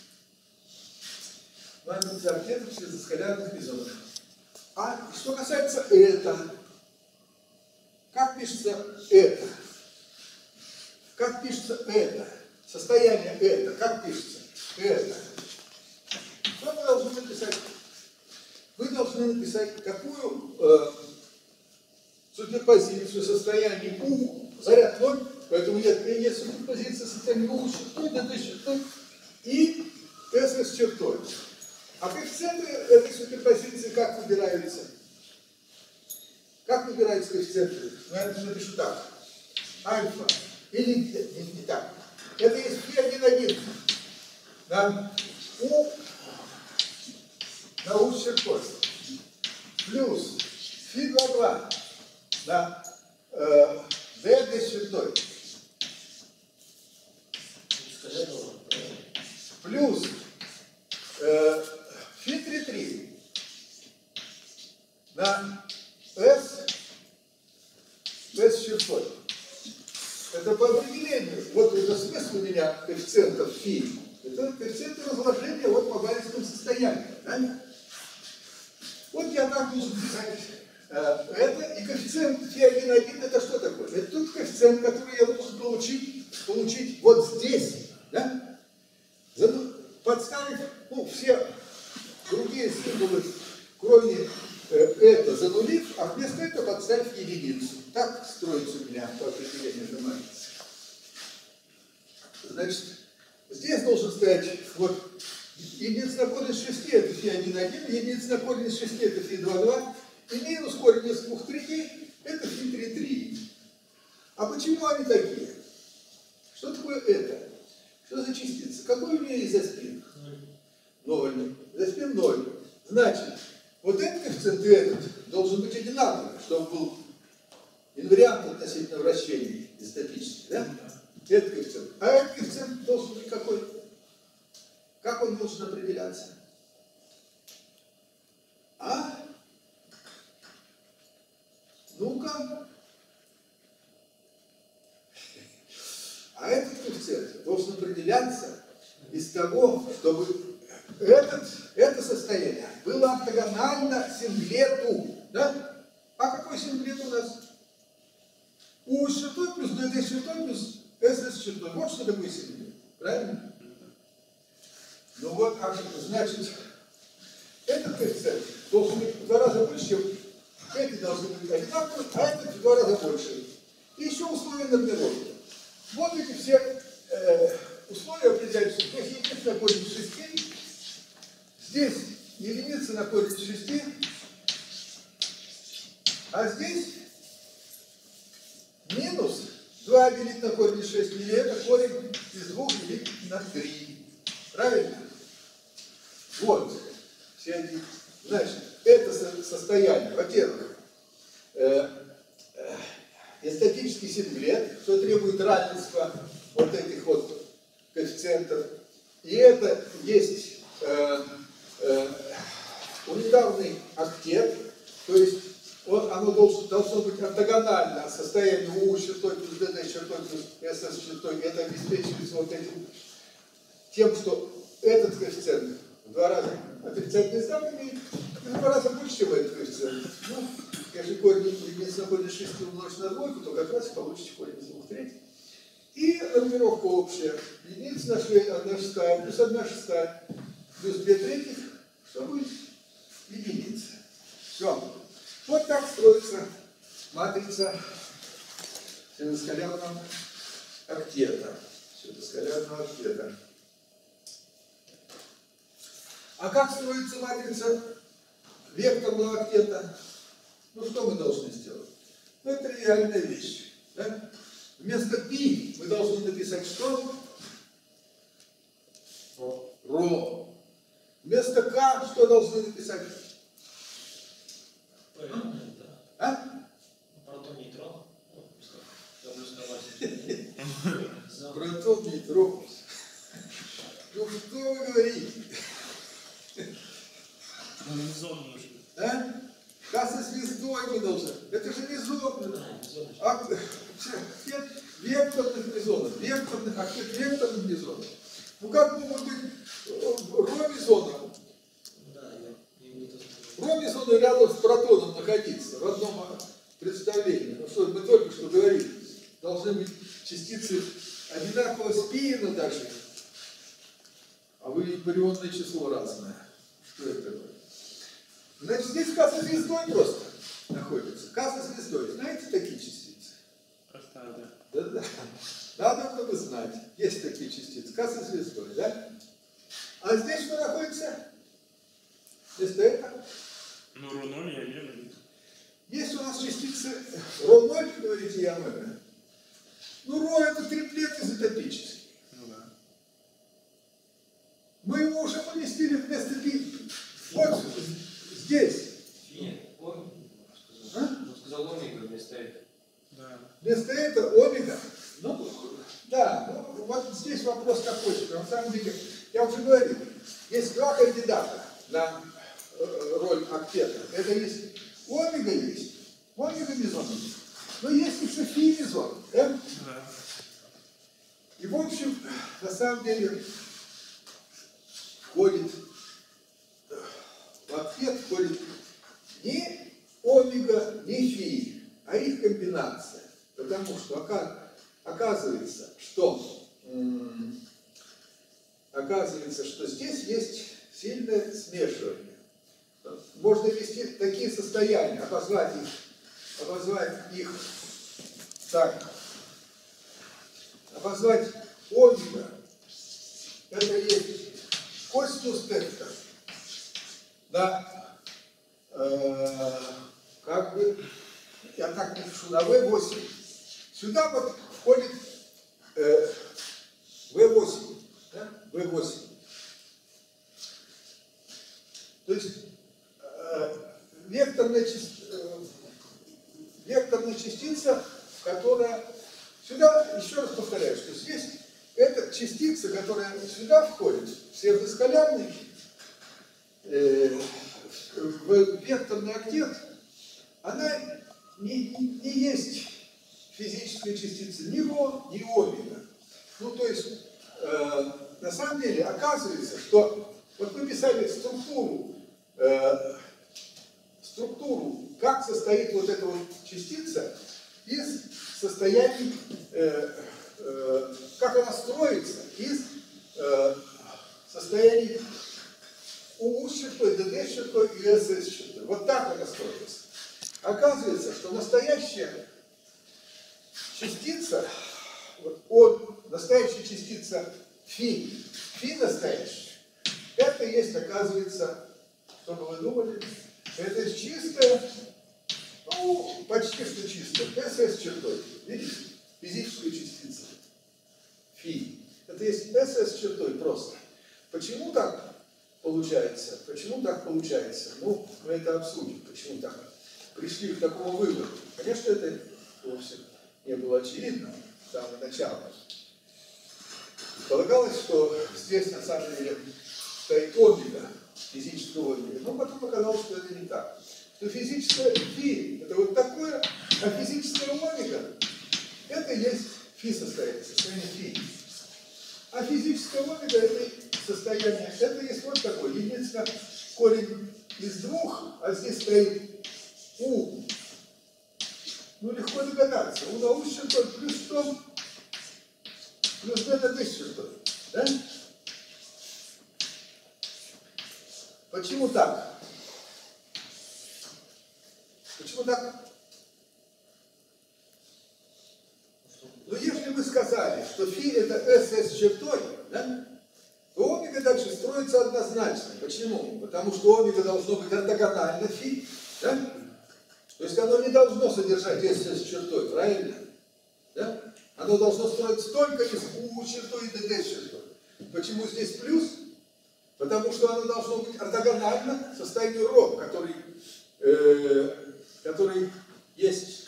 Матрица октетов синускалярных мезонов. А что касается это, как пишется это? Как пишется это? Состояние это, как пишется? Это. Что мы должны написать? Вы должны написать, какую суперпозицию состояния U, заряд 0, поэтому есть суперпозиция состояния U с чертой, dt с чертой и S с чертой. А коэффициенты этой суперпозиции как выбираются? Как выбираются коэффициенты? Я напишу так. Альфа. Или не так. Это есть φ1,1. На U с чертой. Плюс φ2,2 на d с чертой. Плюс φ3,3 на s с чертой. Это по определению. Вот это смысл у меня коэффициентов φ. Это коэффициенты разложения вот по базисскому состоянию. Да? Вот я так должен писать это, и коэффициент φ1,1 это что такое? Это тот коэффициент, который я должен получить вот здесь. Да? Подставив все другие символы, кроме это, занулив, а вместо этого подставив единицу. Так строится у меня по определению эта матрица. Значит, здесь должен стоять вот единица на корень из 6 это φ1,1, единица на корень из 6 это φ2,2, и минус корень из 2/3 это φ3,3. А почему они такие? Что такое это? Что за частица? Какой у нее изоспин? 0. Изоспин 0. Значит, вот этот коэффициент и этот должен быть одинаковый, чтобы был инвариант относительно вращений изотопический, да? Этот коэффициент. А этот коэффициент должен быть какой? Как он должен определяться? А? Ну-ка. А этот коэффициент должен определяться из того, чтобы это состояние было ортогонально синглету. Да? А какой синглет у нас? U с чертой плюс dt с чертой плюс S с чертой. Вот что такое синглет. Правильно? Ну вот, значит, этот коэффициент должен быть в 2 раза больше, чем эти должны быть одинаковые, а этот в 2 раза больше. И еще условия нормировки. Вот эти все условия определяются. Здесь единица на корень из 6, здесь единица на корень из 6, а здесь минус 2 делить на корень из 6, или это корень из 2 делить на 3. Правильно? Вот. Все они. Значит, это состояние, во-первых, я Статический синглет, что требует равенства вот этих вот коэффициентов. И это есть унитарный октет, то есть оно должно быть ортогонально состоянию U чертой плюс DD чертой плюс SS чертой. Это обеспечивается вот этим, тем, что этот коэффициент в 2 раза отрицательный знак имеет, в 2 раза больше, чем этот коэффициент. Ну, если корень единицы на корень 6 умножить на двойку, то как раз получите корень из 2 третьих. И нумеровка общая. Единица нашли 1 шестая плюс 1 шестая плюс 2 третьих, что будет? Единица. Все. Вот так строится матрица синускалярного октета. Синускалярного октета. А как строится матрица векторного октета? Ну, что мы должны сделать? Ну, это реальная вещь. Да? Вместо π мы должны написать что? Ро. Вместо k что должны написать? А? Протон, нейтрон. Протон, нейтрон. Ну, что вы говорите? А? К со звездой мы должны. Это же мезон. Векторных мезонов. Векторных, октет векторных мезонов. Ну как могут быть ро-мезоны? Ро-мезоны рядом с протоном находиться в одном представлении. Ну что, мы только что говорили. Должны быть частицы одинакового спина даже. А вы барионное число разное. Что это такое? Значит, здесь К со звездой просто находится. К со звездой. Знаете такие частицы? Просто, Да. Да. Надо было бы знать. Есть такие частицы. К со звездой, да? А здесь что находится? Вместо этого? ну, Ро0 я вижу. Есть у нас частицы Ро0, говорите, я омега. Ну, Ро это триплет изотопический. Ну да. Мы его уже поместили вместо π. Вот здесь. Нет, он сказал омега вместо этого. Да. Вместо этого омега. Ну, да, ну, вот здесь вопрос такой, что на самом деле, я уже говорил, есть 2 кандидата на роль октета. Это есть омега есть, омега мезон есть, но есть еще фи мезон. Да? Да. И в общем, на самом деле, входит в октет входит не омега, не фи, а их комбинация. Потому что оказывается, что здесь есть сильное смешивание. Можно ввести такие состояния, обозвать их так. Обозвать омега. Это есть косинус тета. Да. Как бы, я так напишу, на V8. Сюда вот входит V8. Да? V8. То есть векторная частица, которая сюда, еще раз повторяю, что здесь эта частица, которая сюда входит, псевдоскалярный, в векторный октет, она не есть физическая частица ни Ро, ни омега. Ну, то есть, на самом деле, оказывается, что вот мы писали структуру, как состоит вот эта вот частица из состояний, как она строится из состояний УУ с чертой, ДД с чертой и СС с чертой. Вот так она строится. Оказывается, что настоящая частица, настоящая частица фи настоящая, это есть, оказывается, что бы вы думали, это чистая, ну, почти что чистая, СС с чертой. Видите? Физическая частица. Фи. Это есть СС с чертой просто. Почему так получается? Почему так получается? Ну, мы это обсудим, почему так. Пришли к такому выводу. Конечно, это вовсе не было очевидно с самого начала. Полагалось, что здесь на самом деле стоит омега, физического омега, но потом оказалось, что это не так. Что физическое фи это вот такое, а физическое омега это есть фи состояние фи. А физическое омега это состояние, это есть вот такое, единица корень из двух, а здесь стоит у. Ну легко догадаться, у на у с чертой плюс что? Плюс b на d с чертой. Да? Почему так? Почему так? Ну, если мы сказали, что фи это s с чертой, да, то омега дальше строится однозначно. Почему? Потому что омега должно быть ортогонально фи, да? То есть оно не должно содержать s с чертой, правильно? Да? Оно должно строиться только из у чертой и dd чертой. Почему здесь плюс? Потому что оно должно быть ортогонально состоянию ρ, который есть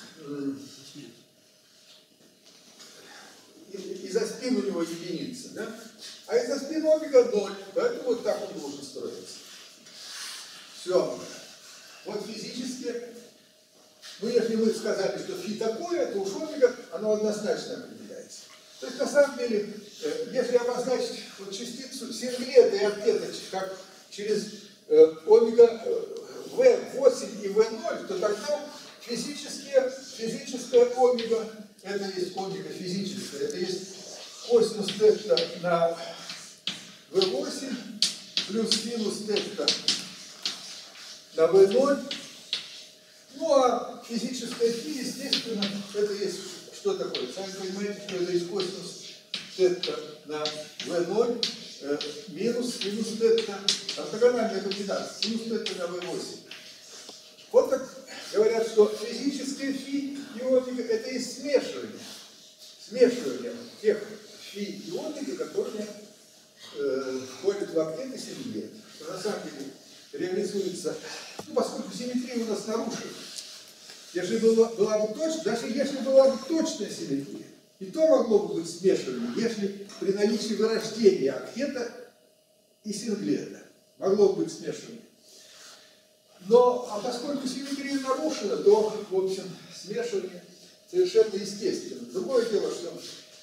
и за спин у него единица, да? А из-за спин омега 0, поэтому вот так он должен строиться. Все. Вот физически, ну если мы сказали, что фи такое, то уж омега, оно однозначно определяется. То есть на самом деле, если обозначить вот частицу синглета и октета как через омега v8 и v0, то тогда физическое омега, это есть омега физическое, это есть косинус тета на v8 плюс синус тета на v0. Ну а физическое фи, естественно, это есть что такое? Сами понимаете, что это есть косинус тета на v0 минус синус тета, ортогональная комбинация, синус тета на v8. Вот так говорят, что физическое фи и омега это есть смешивание тех фи и омега, которые входят в октет и синглет. Что на самом деле реализуется, ну, поскольку симметрия у нас нарушена. Если была бы точная, даже если была бы точная симметрия, и то могло бы быть смешивание, если при наличии вырождения октета и синглета могло бы быть смешивание. Но, а поскольку симметрия нарушена, то, в общем, смешивание совершенно естественно. Другое дело, что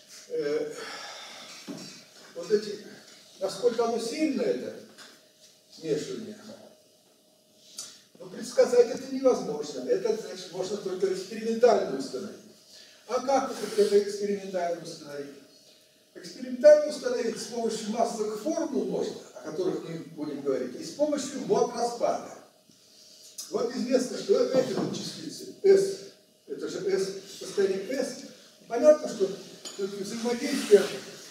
вот эти, насколько оно сильно, это смешивание, но предсказать это невозможно. Это, значит, можно только экспериментально установить. А как это экспериментально установить? Экспериментально установить с помощью массовых формул можно, о которых мы будем говорить, и с помощью мод распада. Вот известно, что эти вот частицы S, это же S, состояние S, понятно, что взаимодействие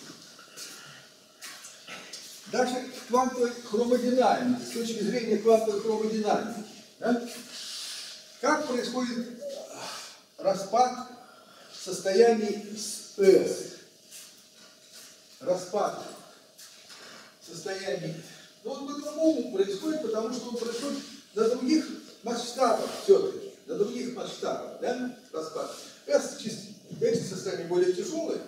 даже в квантовой хромодинамике, с точки зрения квантовой хромодинамики, да? Как происходит распад состояний с S? Распад состояний, но он по-другому происходит, потому что он происходит на других масштабах все-таки, на других масштабах, да, распад. Эти состояния более тяжелые,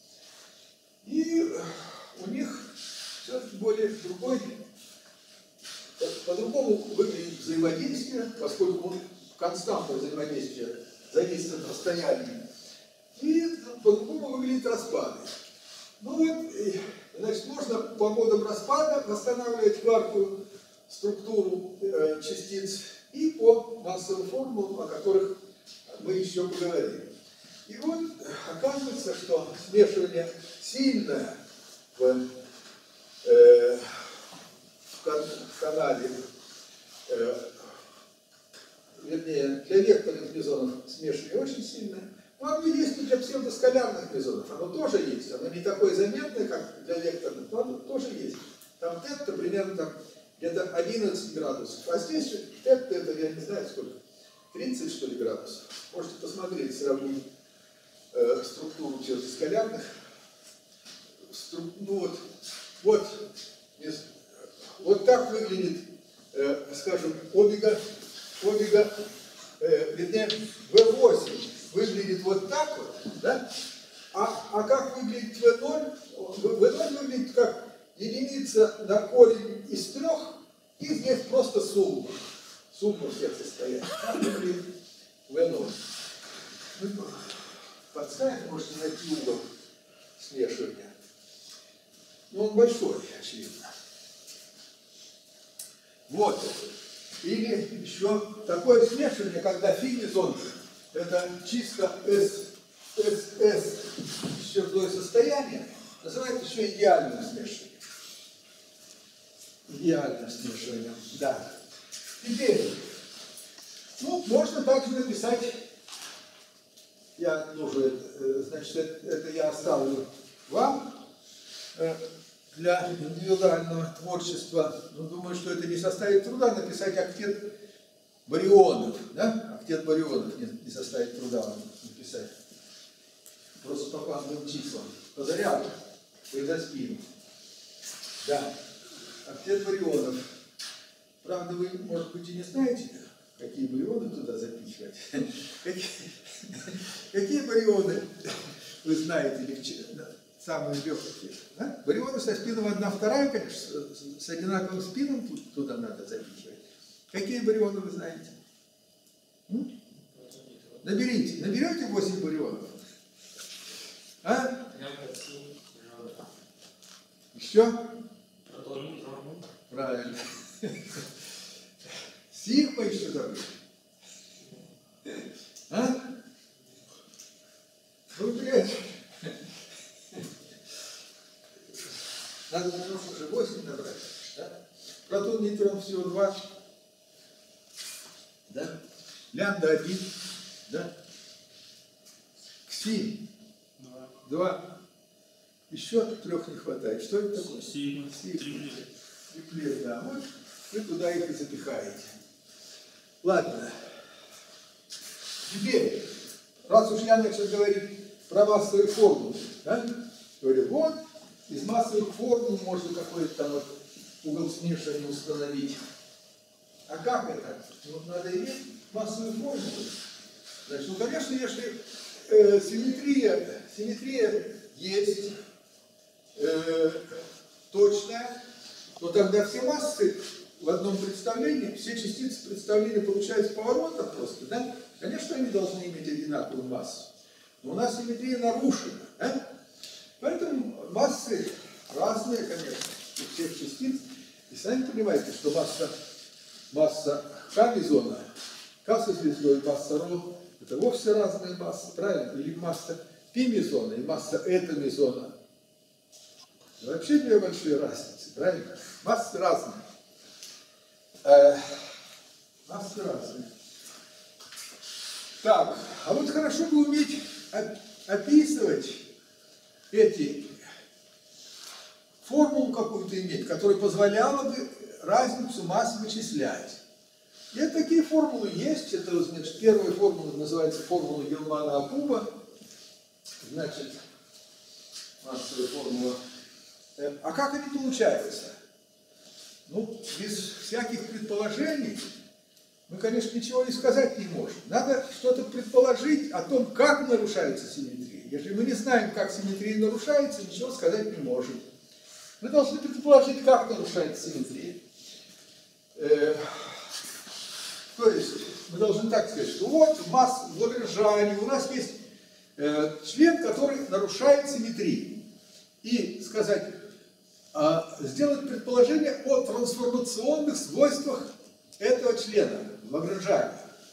и у них все-таки более другой, по-другому выглядит взаимодействие, поскольку константное взаимодействие зависит от расстояния, и по-другому выглядит распады. Ну вот, значит, можно по модам распада восстанавливать квантовую структуру частиц и по массовым формулам, о которых мы еще поговорим. И вот оказывается, что смешивание сильное в канале, вернее, для векторных мезонов смешивание очень сильное. Но оно есть и для псевдоскалярных мезонов. Оно тоже есть. Оно не такое заметное, как для векторных, но оно тоже есть. Там тета примерно там где-то 11 градусов. А здесь тета, это я не знаю сколько, 30 что ли градусов. Можете посмотреть, сравнить структуру псевдоскалярных. Ну вот так выглядит, скажем, омега, вернее, V8 выглядит вот так вот, Да? А как выглядит V0? V0 выглядит как единица на корень из 3, и здесь просто сумма. Сумма всех состояний. Так выглядит V0. Мы подставим, можете найти угол смешивания. Но он большой, очевидно. Вот. Или еще такое смешивание, когда фи-мезон это чисто S с чертой состояния, называется еще идеальным смешиванием. Идеальным смешиванием, да. Теперь, ну, можно также написать, значит, это я оставлю вам для индивидуального творчества. Но думаю, что это не составит труда написать октет барионов, да? Октет барионов не составит труда вам написать. Просто по квантовым числам. По заряду, по изоспину. Да. Октет барионов. Правда, вы, может быть, и не знаете, какие барионы туда запихивать. Какие барионы вы знаете, самые легкие? Да? Барионы со спином 1/2, конечно, с одинаковым спином туда надо запихивать. Какие барионы вы знаете? Наберете 8 барионов. А? Еще? Правильно. Сигма еще забыл. А? Ну, блядь. Надо немножко уже 8 набрать. Да? Протон, нейтрон всего 2. Да? Лямбда 1. Да? Кси 2. Еще 3 не хватает. Что это такое? Сигма. Триплет, да. Вот вы туда их и запихаете. Ладно. Теперь, раз уж я начал говорить про массовые формулы, да? Говорю, вот, из массовых формул можно какой-то там вот угол смешивания установить. А как это? Ну, надо иметь массовые формулы. Значит, ну, конечно, если симметрия есть точная, то тогда все массы в одном представлении, все частицы представления получаются поворотом просто, да? Конечно, они должны иметь одинаковую массу. Но у нас симметрия нарушена, да? Поэтому массы разные, конечно, у всех частиц. И сами понимаете, что масса К-мезона, К со звездой, масса Ро, это вовсе разные массы, правильно? Или масса Пи-мезона и масса Эта-мезона. Вообще две большие разницы, правильно? Массы разные. Массы разные. Так, а вот хорошо бы уметь описывать эти формулу какую-то иметь, которая позволяла бы разницу масс вычислять. И такие формулы есть. Это, значит, первая формула называется формула Гелмана-Акуба. Значит, массовая формула. А как они получаются? Ну, без всяких предположений мы, конечно, ничего и сказать не можем. Надо что-то предположить о том, как нарушается симметрия. Если мы не знаем, как симметрия нарушается, ничего сказать не можем. Мы должны предположить, как нарушается симметрия. То есть, мы должны так сказать, что вот в Лагранжане у нас есть член, который нарушает симметрию. И сказать, сделать предположение о трансформационных свойствах этого члена в Лагранжане.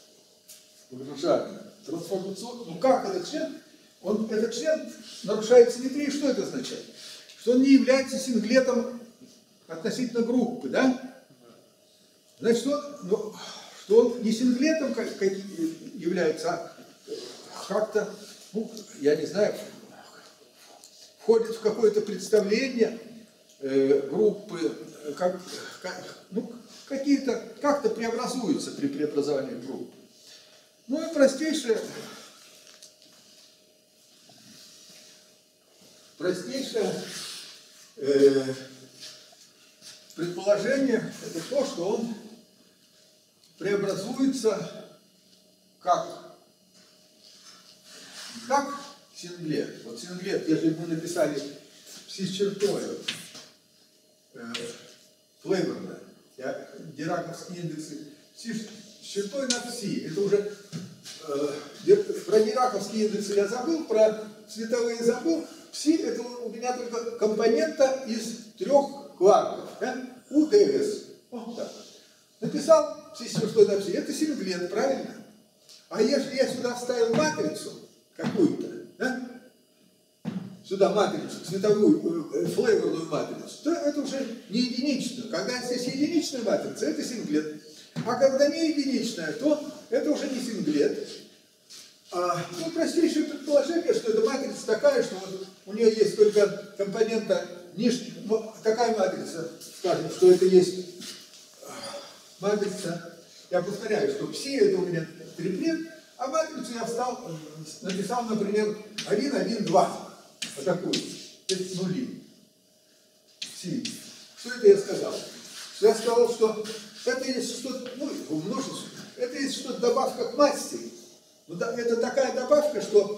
Ну как этот член? Этот член нарушает симметрию. Что это означает? Что он не является синглетом относительно группы, да? Значит, что он не синглетом является, а как-то, ну, я не знаю, входит в какое-то представление группы, как-то преобразуется при преобразовании группы. Ну и простейшее предположение – это то, что он преобразуется как синглет. Вот синглет, если мы написали пси с чертой флейворное, дираковские индексы, пси с чертой на пси, это уже про дираковские индексы я забыл, про цветовые забыл. Пси это у меня только компонента из 3 кварков, да? УДС. Вот так. Написал пси с чертой на пси, это синглет, правильно? А если я сюда вставил матрицу какую-то, да? Сюда матрицу, цветовую, флейворную матрицу, то это уже не единичную. Когда здесь единичная матрица, это синглет. А когда не единичная, то это уже не синглет. Ну, простейшее предположение, что эта матрица такая, что вот у нее есть только компонента нижняя, ну, такая матрица, скажем, что это есть матрица, я повторяю, что пси это у меня триплет, а матрицу я написал, например, 1, 1, 2. Вот такую. Это нули. Пси. Что это я сказал? Что я сказал, что это есть что-то, ну, множество, это есть что-то добавка к массе. Ну, да, это такая добавка, что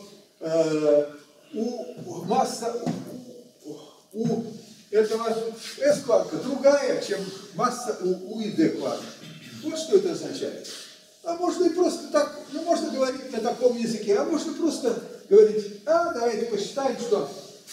масса у этого S-кварка другая, чем масса у и D-кварка. Вот что это означает. А можно и просто так, ну, можно говорить на таком языке, а можно просто говорить, давайте посчитаем, что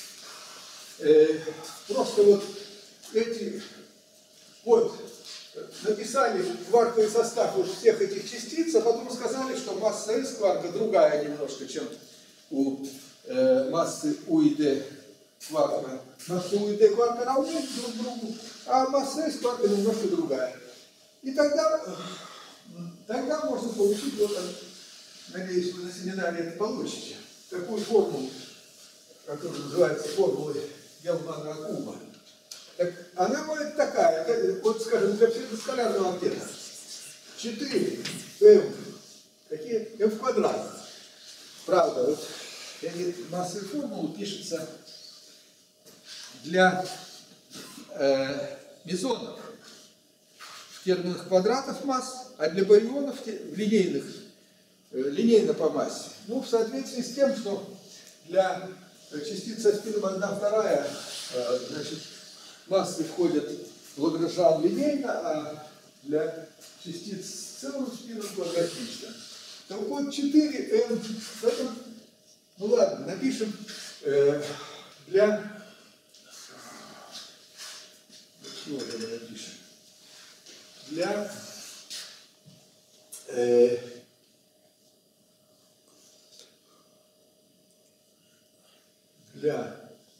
просто вот эти, вот, написали кварковый состав вот всех этих частиц, а потом сказали, что масса S кварка другая немножко, чем у массы U и D кварка. Масса U и D кварка равны друг другу, а масса S кварка немножко другая. И тогда можно получить, вот, надеюсь, вы на семинаре это получите, такую формулу, которая называется формулой Гелмана-Акума. Так, она будет такая, вот, скажем, для псевдоскалярного ответа. 4m, какие? m в квадрате. Правда, вот массовая формула пишется для мезонов в терминах квадратов масс, а для барионов в линейных, линейно по массе. Ну, в соответствии с тем, что для частиц со спином 1/2, значит, массы входят в Лагранжан линейно, а для частиц с целым спином квадратично. Так вот 4m, ну ладно, напишем для... Чего же мы напишем? Для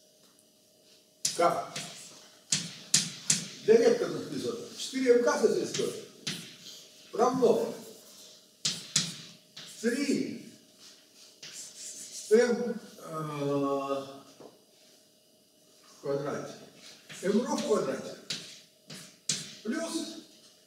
К. Для векторных мезонов. 4МК, соответственно, равно 3m в квадрате, m в квадрате, плюс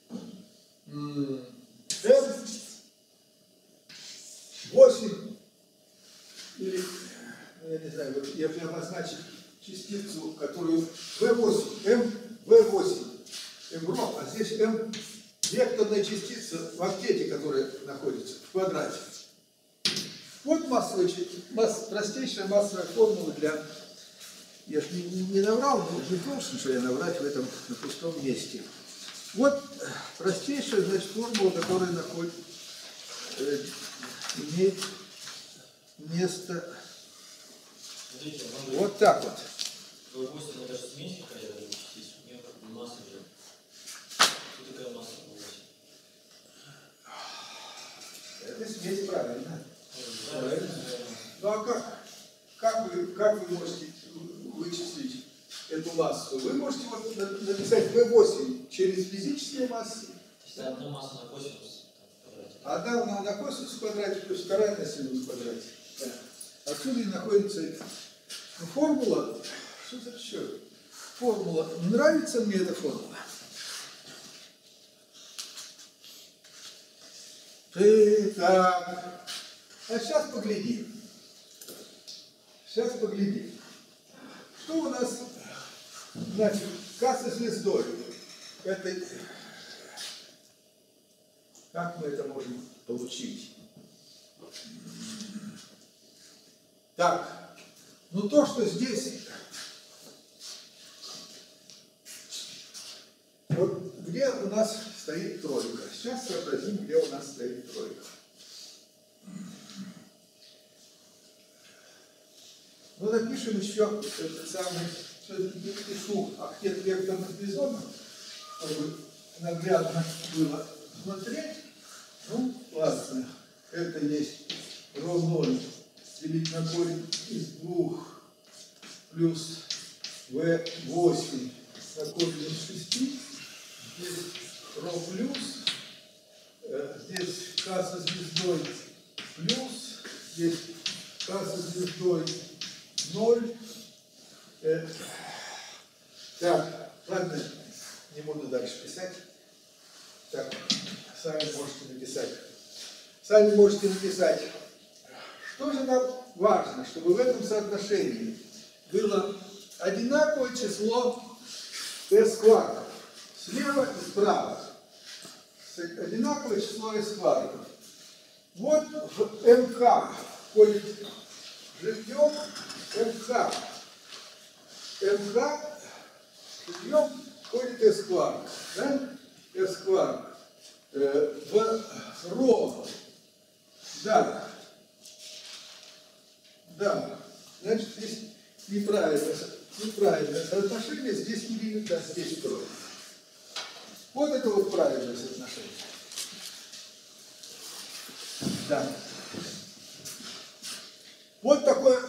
m8, или, я не знаю, вот я прямо обозначил частицу, которую v8, mv8, m, а здесь m векторная частица в октете, которая находится в квадрате. Вот простейшая массовая формула для... Я же не наврал, но не должен, что я наврать в этом на пустом месте. Вот простейшая, значит, формула, которая имеет место вот так вот. V8 это же смесь какая-то частиц, у нее как бы масса идет. Что такая масса V8? Это смесь, правильно. Правильно. Ну а как вы можете вычислить эту массу? Вы можете вот написать V8 через физические массы. То есть одна масса на косинус в квадрате. Одна на косинус в квадрате плюс вторая на синус в квадрате. Да. Отсюда и находится формула. Что за черт? Формула. Нравится мне эта формула? Так. А сейчас поглядим. Сейчас поглядим. Что у нас, значит, К со звездой? Это... Как мы это можем получить? Так, ну то, что здесь, вот где у нас стоит тройка. Сейчас сообразим, где у нас стоит тройка. Ну, напишем еще этот самый, все-таки пишу октет векторных бизонов, чтобы наглядно было смотреть. Ну, ладно, это есть ρ0 делить на корень из 2 плюс v8 на корень из 6. Здесь ρ плюс, здесь k со звездой плюс, здесь k со звездой 0. Так, ладно, не буду дальше писать. Так, сами можете написать. Сами можете написать. Что же нам важно, чтобы в этом соотношении было одинаковое число s квартов. Слева и справа. Одинаковое число s квартов. Вот в МК входит живьем МК. МК живьем входит s кварт. Да? S кварт. В ρ. Да. Да. Значит, здесь неправильное соотношение. Здесь миллиметр, а здесь тройка. Вот это вот правильное соотношение. Да. Вот такое.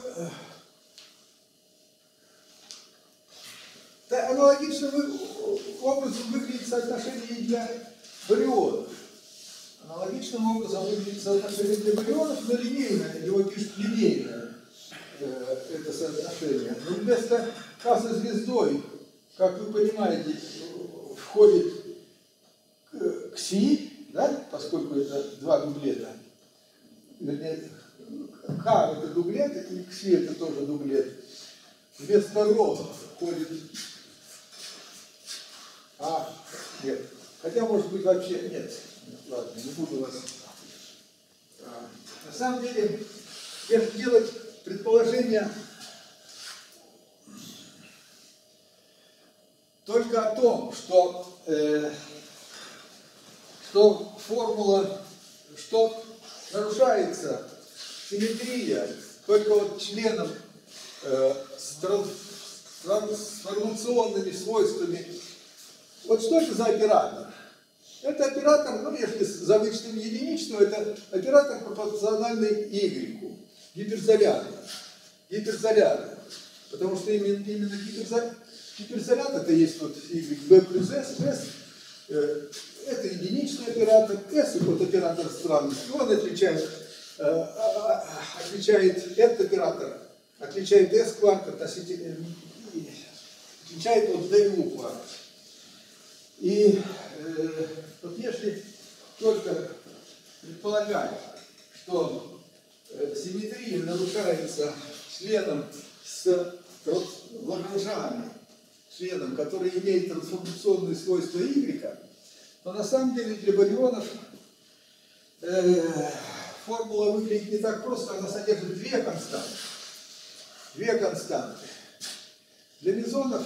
Аналогичным образом выглядит соотношение и для барионов. Аналогичным образом выглядит соотношение для барионов, но линейное, его пишут линейное это соотношение. Но вместо k со звездой, как вы понимаете, входит кси, да, поскольку это два дуглета. Вернее, k это дуглет, и кси это тоже дуглет. Вместо ρ входит нет. Хотя, может быть, вообще нет. Ладно, не буду вас. На самом деле, если делать предположение только о том, что формула, что нарушается симметрия только вот членом с трансформационными свойствами. Вот что это за оператор? Это оператор, ну, если за вычетом единичного, это оператор пропорциональный y, гиперзаряда. Потому что именно гиперзаряд это есть вот y, b плюс s, это единичный оператор, s вот оператор странности, он отличает этот оператор, отличает s кварк, отличает от du кварк. И вот если только предполагать, что симметрия нарушается членом с лагранжами, членом, который имеет трансформационные свойства y, то на самом деле для барионов формула выглядит не так просто, она содержит две константы. Для мезонов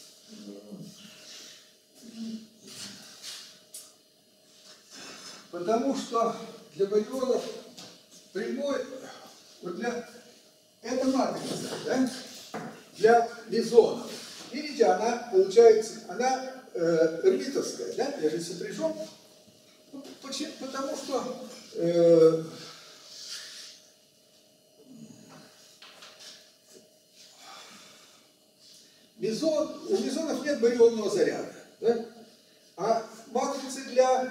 потому что для барионов прямой, вот это матрица, да, для мезонов. Видите, она получается, она эрмитовская, да, я же сопряжен. Почему? Потому что у мезонов нет барионного заряда, да? А матрица для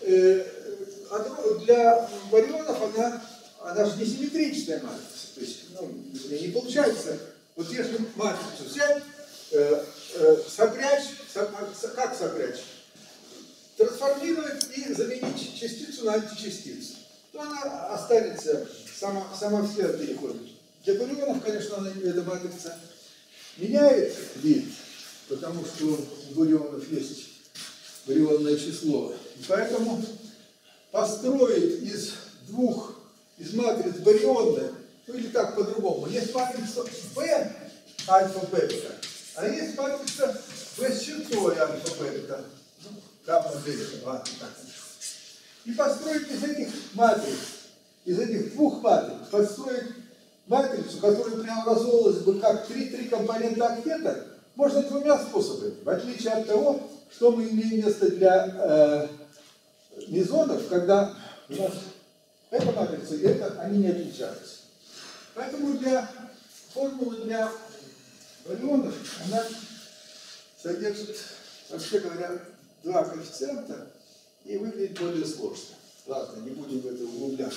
барионов, она же не симметричная матрица. То есть, не получается, вот если матрицу взять, сопрячь, как сопрячь? Трансформировать и заменить частицу на античастицу. То она останется, сама в себя переходит. Для барионов, конечно, эта матрица меняет вид, потому что у барионов есть барионное число. И поэтому построить из матриц барионных Ну или так по-другому. Есть матрица B альфа-бета, а есть матрица B с чертой альфа-бета. Ну, гамма-бета, ладно, так. И построить из этих матриц, из этих двух матриц, построить матрицу, которая преобразовалась бы как три компонента октета, можно двумя способами. В отличие от того, что мы имеем место для мезонов, когда у нас эта матрица и эта, они не отличаются. Поэтому для формулы для барионов она содержит, вообще говоря, два коэффициента и выглядит более сложно. Ладно, не будем в это углубляться.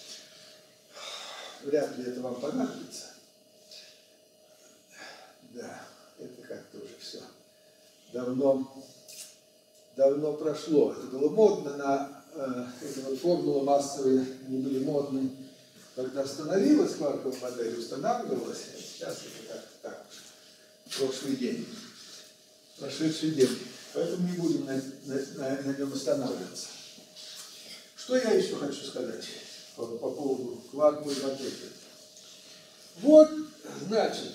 Вряд ли это вам понадобится. Да, это как-то уже все давно прошло. Это было модно на эти вот формулы массовые, они были модны, когда становилась кварковая модель, устанавливалась. Сейчас это как-то так уж прошедший день. Поэтому не будем на нем останавливаться. Что я еще хочу сказать по поводу кварковой модели? Вот, значит,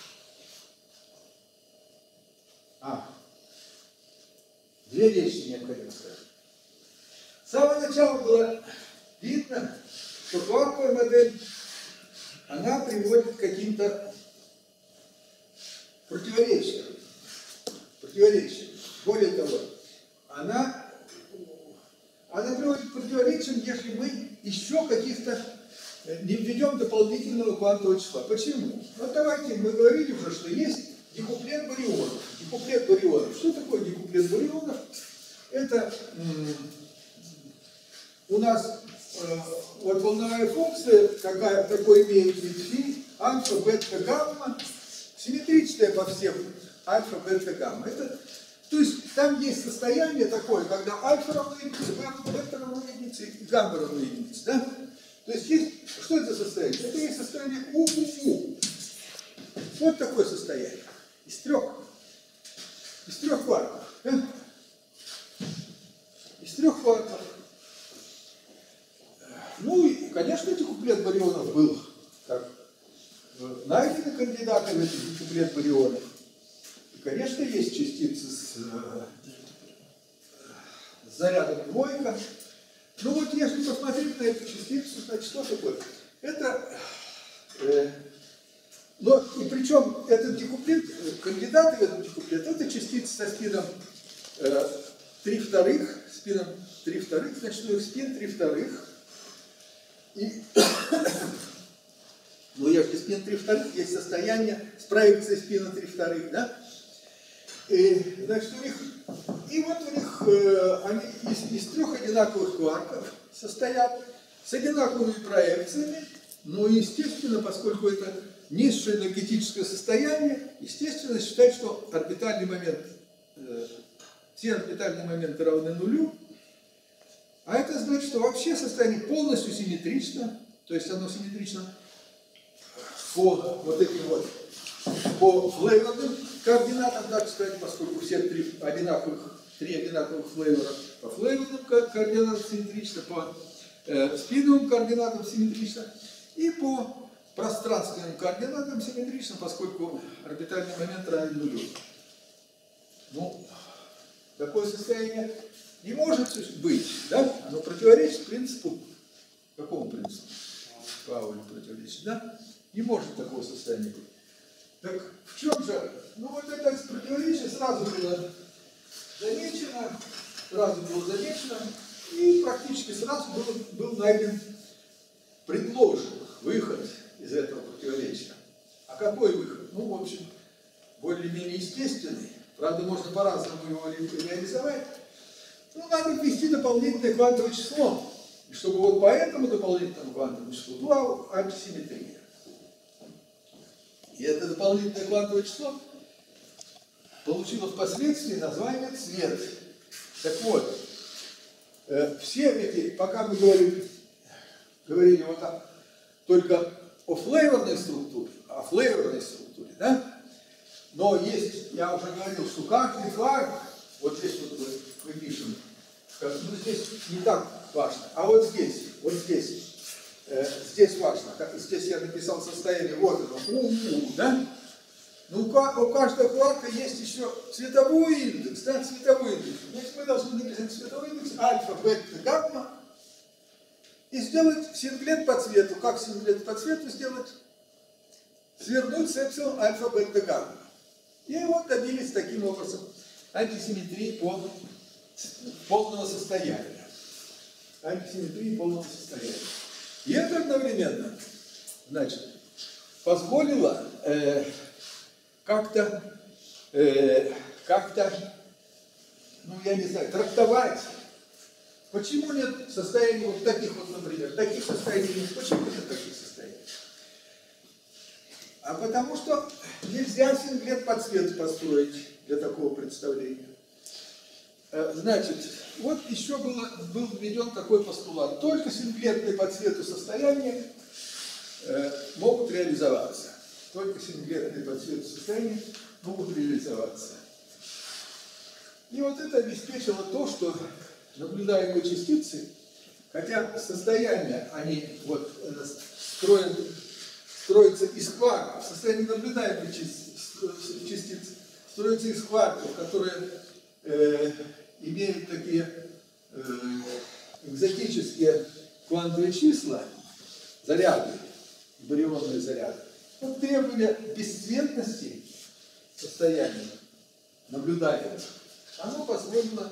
две вещи необходимо сказать. С самого начала было видно, что кварковая модель, она приводит к каким-то противоречиям. Более того, она приводит к противоречиям, если мы еще каких-то не введем дополнительного квантового числа. Почему? Вот давайте, мы говорили уже, что есть декуплет барионов. Декуплет барионов. Что такое декуплет барионов? Это у нас вот волновая функция, какой имеет вид фи, альфа, бета, гамма, симметричная по всем альфа, бета, гамма. То есть там есть состояние такое, когда альфа равно единице, бета равно единице и гамма равно единице. Да? То есть что это состояние? Это есть состояние У. Вот такое состояние. Из трех кварков. Да? Из трех кварков. Ну и, конечно, декуплет барионов был как найдены кандидаты в этих декуплет барионов. И, конечно, есть частицы с зарядом двойка. Ну вот, если посмотреть на эту частицу, значит, что такое? Это, и причем этот декуплет, кандидаты в этот декуплет, это частица со спином 3/2, значит, у них спин 3/2. И, ну, если спин 3/2, есть состояние с проекцией спина 3/2, да? И, значит, они из трех одинаковых кварков состоят с одинаковыми проекциями, но, естественно, поскольку это низшее энергетическое состояние, естественно, считать, что орбитальный момент, все орбитальные моменты равны нулю, а это значит, что вообще состояние полностью симметрично, то есть оно симметрично по вот этим вот, по флейворным координатам, так сказать, поскольку все три одинаковых флейвора по флейворным координатам симметрично, по спиновым координатам симметрично и по пространственным координатам симметрично, поскольку орбитальный момент равен нулю. Ну, такое состояние не может быть, да? Оно противоречит принципу. Какому принципу? Паулю противоречит, да? Не может такого состояния быть. Так в чем же? Ну вот это противоречие сразу было замечено, и практически сразу был найден, предложен выход из этого противоречия. А какой выход? Ну, в общем, более-менее естественный. Правда, можно по-разному его реализовать. Ну, надо ввести дополнительное квантовое число. И чтобы вот по этому дополнительному квантовому числу была антисимметрия. И это дополнительное квантовое число получило впоследствии название цвет. Так вот, все эти, пока мы говорили вот так, только о флейворной структуре, да? Но есть, я уже говорил, что каждый кварк, вот здесь вот мы пишем, ну здесь не так важно, а вот здесь, здесь важно, здесь я написал состояние, вот оно, УУ, да? Но у каждого кварка есть еще цветовой индекс, да, цветовой индекс. Значит, мы должны написать цветовой индекс альфа, бета, гамма и сделать синглет по цвету. Как синглет по цвету сделать? Свернуть с эпсилон альфа, бета, гамма. И вот добились таким образом антисимметрии полного состояния. Антисимметрии полного состояния. И это одновременно, значит, позволило как-то, ну я не знаю, трактовать, почему нет состояний вот таких вот, например, таких состояний нет, почему нет таких состояний? А потому что нельзя синглет по цвету построить для такого представления. Значит, вот еще был введен такой постулат. Только синглетные по цвету состояния могут реализоваться. Только синглетные по цвету состояния могут реализоваться. И вот это обеспечило то, что наблюдаемые частицы, хотя состояния, они вот строятся из кварков, состояние наблюдаемых частиц строится из кварков, которые имеют такие экзотические квантовые числа, заряды, барионные заряды. Вот требование бесцветности состояния наблюдаемых, оно позволило,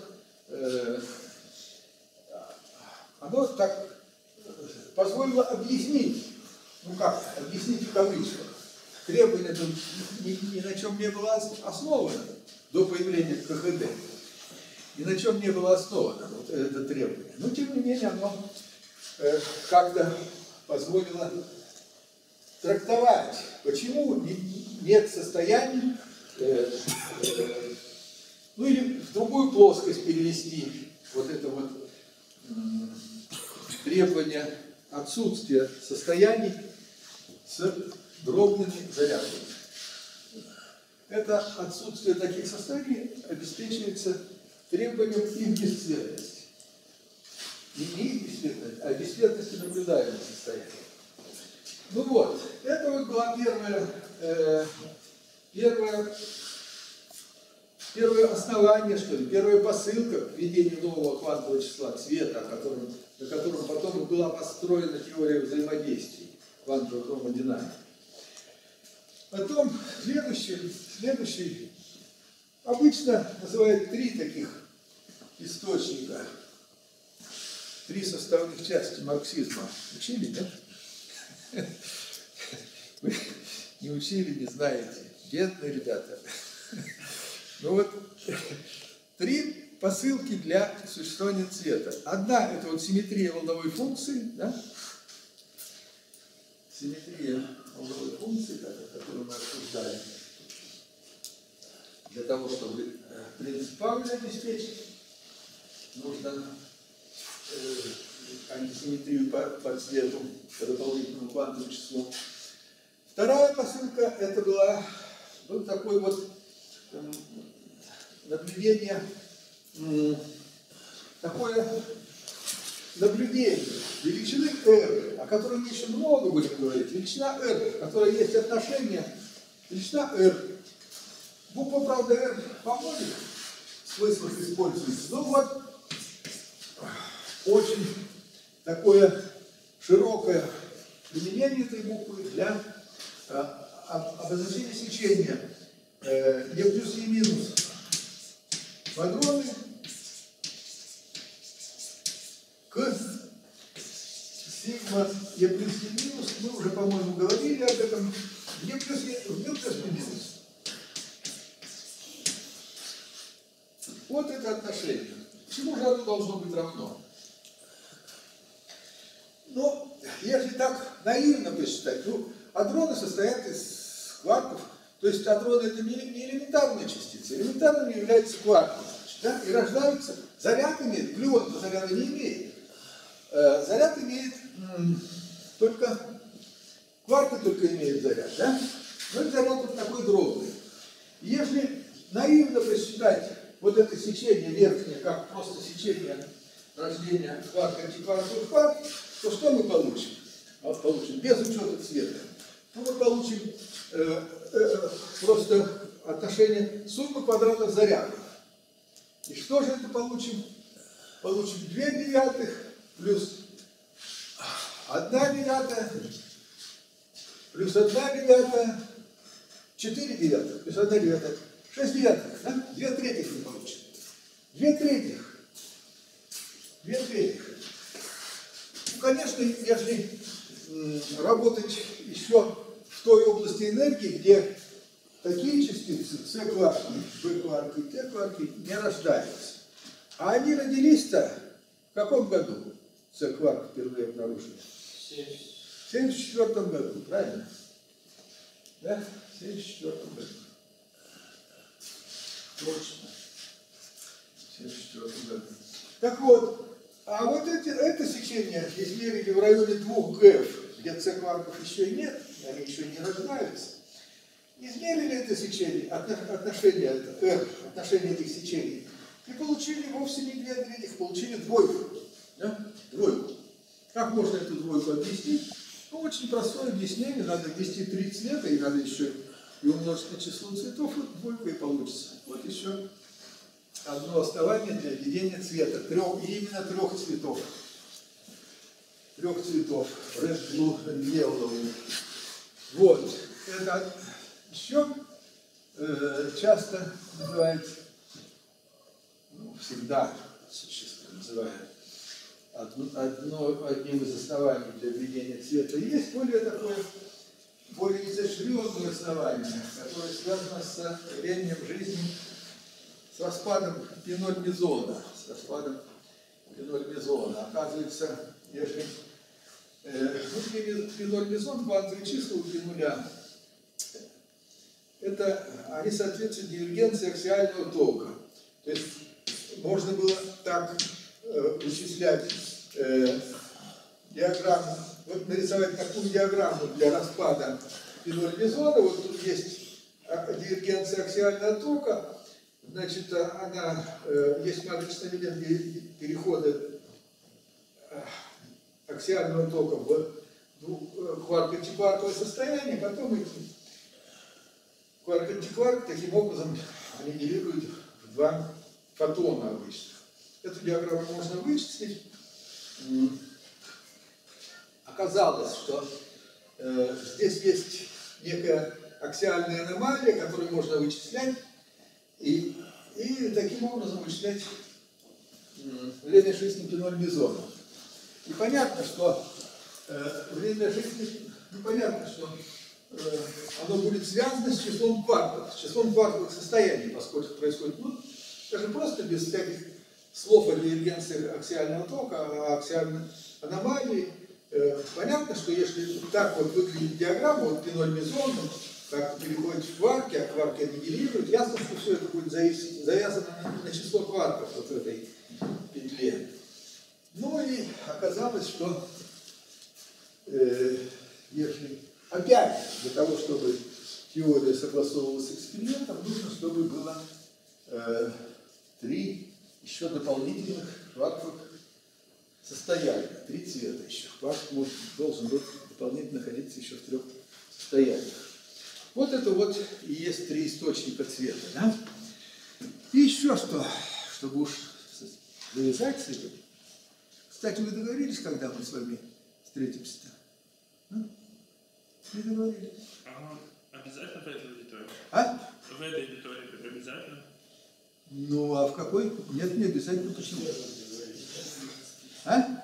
оно так позволило объяснить, ну как, объяснить в кавычках, требование ни на чем не было основано до появления КХД. Ни на чем не было основано вот это требование. Но тем не менее оно как-то позволило трактовать, почему нет состояний, ну или в другую плоскость перевести вот это вот требование отсутствия состояний с дробными зарядами. Это отсутствие таких состояний обеспечивается требованием их бесцветности. Не их бесцветности, а бесцветности наблюдаемого состояния. Ну вот, это вот была первое основание, что ли, первая посылка к введению нового квантового числа цвета, на котором потом была построена теория взаимодействий квантовой хромодинамики. Потом следующий обычно называют три таких источника, три составных части марксизма. Учили, да? Вы не учили, не знаете. Бедные ребята. Ну вот, три посылки для существования цвета. Одна – это вот симметрия волновой функции, да? Симметрия волновой функции, которую мы обсуждали. Для того, чтобы принцип Пауля обеспечить, нужно антисимметрию по цвету, по дополнительному квантовому числу. Вторая посылка – это был такой вот наблюдение, такое наблюдение величины R, о которой мы еще много будем говорить. Величина R, в которой есть отношение, величина R. Буква, правда, R во многих смыслах используется. Но вот очень такое широкое применение этой буквы для обозначения сечения Е плюс Е минус квадроны к сигма Е плюс Е минус, мы уже, по-моему, говорили об этом, Е плюс Е минус. Вот это отношение. Чему же оно должно быть равно? Ну, если так наивно посчитать, ну, адроны состоят из кварков, то есть адроны это не элементарные частицы, элементарными являются кварки, да, и рождаются, заряд имеет, глюон заряда не имеет. Заряд имеет только, кварки только имеют заряд, да, но этот заряд вот такой дробный. Если наивно посчитать вот это сечение верхнее, как просто сечение рождения кварка антикварковых пар, то что мы получим? получим без учета цвета, то мы получим просто отношение суммы квадратов зарядов. И что же это получим? Получим 2 девятых плюс 1 девятая плюс 1 девятая, 4 девятых плюс 1 девятая, 6 девятых, да? 2 третьих мы получим. 2 третьих. 2 третьих. Ну, конечно, если работать еще в той области энергии, где такие частицы, С-кварки, Б-кварки, Т-кварки, не рождаются. А они родились-то в каком году С-кварк впервые обнаружили? В 1974 году, правильно? Да? В 1974 году. Точно. В 1974 году. Так вот, а вот это сечение измерили в районе 2 ГЭФ, где С-кварков еще и нет, они еще не рождаются. Измерили это сечение, отношение этих сечений, и получили вовсе не 2 третьих, получили двойку. Да? Двойку. Как можно эту двойку объяснить? Ну, очень простое объяснение. Надо ввести 3 цвета, и надо еще и умножить на число цветов, и двойка и получится. Вот еще одно основание для введения цвета. Именно 3 цветов. 3 цветов. Red, blue and yellow. Вот. Это еще часто называют, ну, всегда называют одним из оснований для введения цвета. Есть более изощренное основание, которое связано с явлением жизни, с распадом пенольмезона. Оказывается, если пенольмезон, квантовые числа у нуля, они соответствуют дивергенции аксиального тока. То есть можно было так вычислять диаграмму, вот нарисовать такую диаграмму для распада пенольмезона. Вот тут есть дивергенция аксиального тока, значит, есть матричный элемент перехода аксиального тока в кварк-антикварковое состояние, потом эти кварк-антикварк таким образом аннигилируют в 2 фотона обычно. Эту диаграмму можно вычислить. Оказалось, что здесь есть некая аксиальная аномалия, которую можно вычислять, и таким образом вычислять время жизни пенольмезона. И понятно, что время жизни, непонятно, что оно будет связано с числом кварковых состояний, поскольку происходит, ну, скажем, просто без всяких слов о дивергенции аксиального тока, о аксиальной аномалии. Понятно, что если так вот выглядит диаграмма, вот пенольмезон, как переходит в кварки, а кварки аннигилируют, ясно, что все это будет завязано на число кварков вот в этой петле. Ну и оказалось, что если опять для того, чтобы теория согласовывалась с экспериментом, нужно, чтобы было 3 еще дополнительных кварковых состояния. 3 цвета еще. Кварк должен быть дополнительно находиться еще в 3 состояниях. Вот это вот и есть 3 источника цвета. Да? И еще что, чтобы уж завязать с этим. Кстати, вы договорились, когда мы с вами встретимся-то? Не договорились. Ага. Обязательно в этой аудитории? А? В этой аудитории это обязательно? Ну, а в какой? Нет, не обязательно. Почему? А?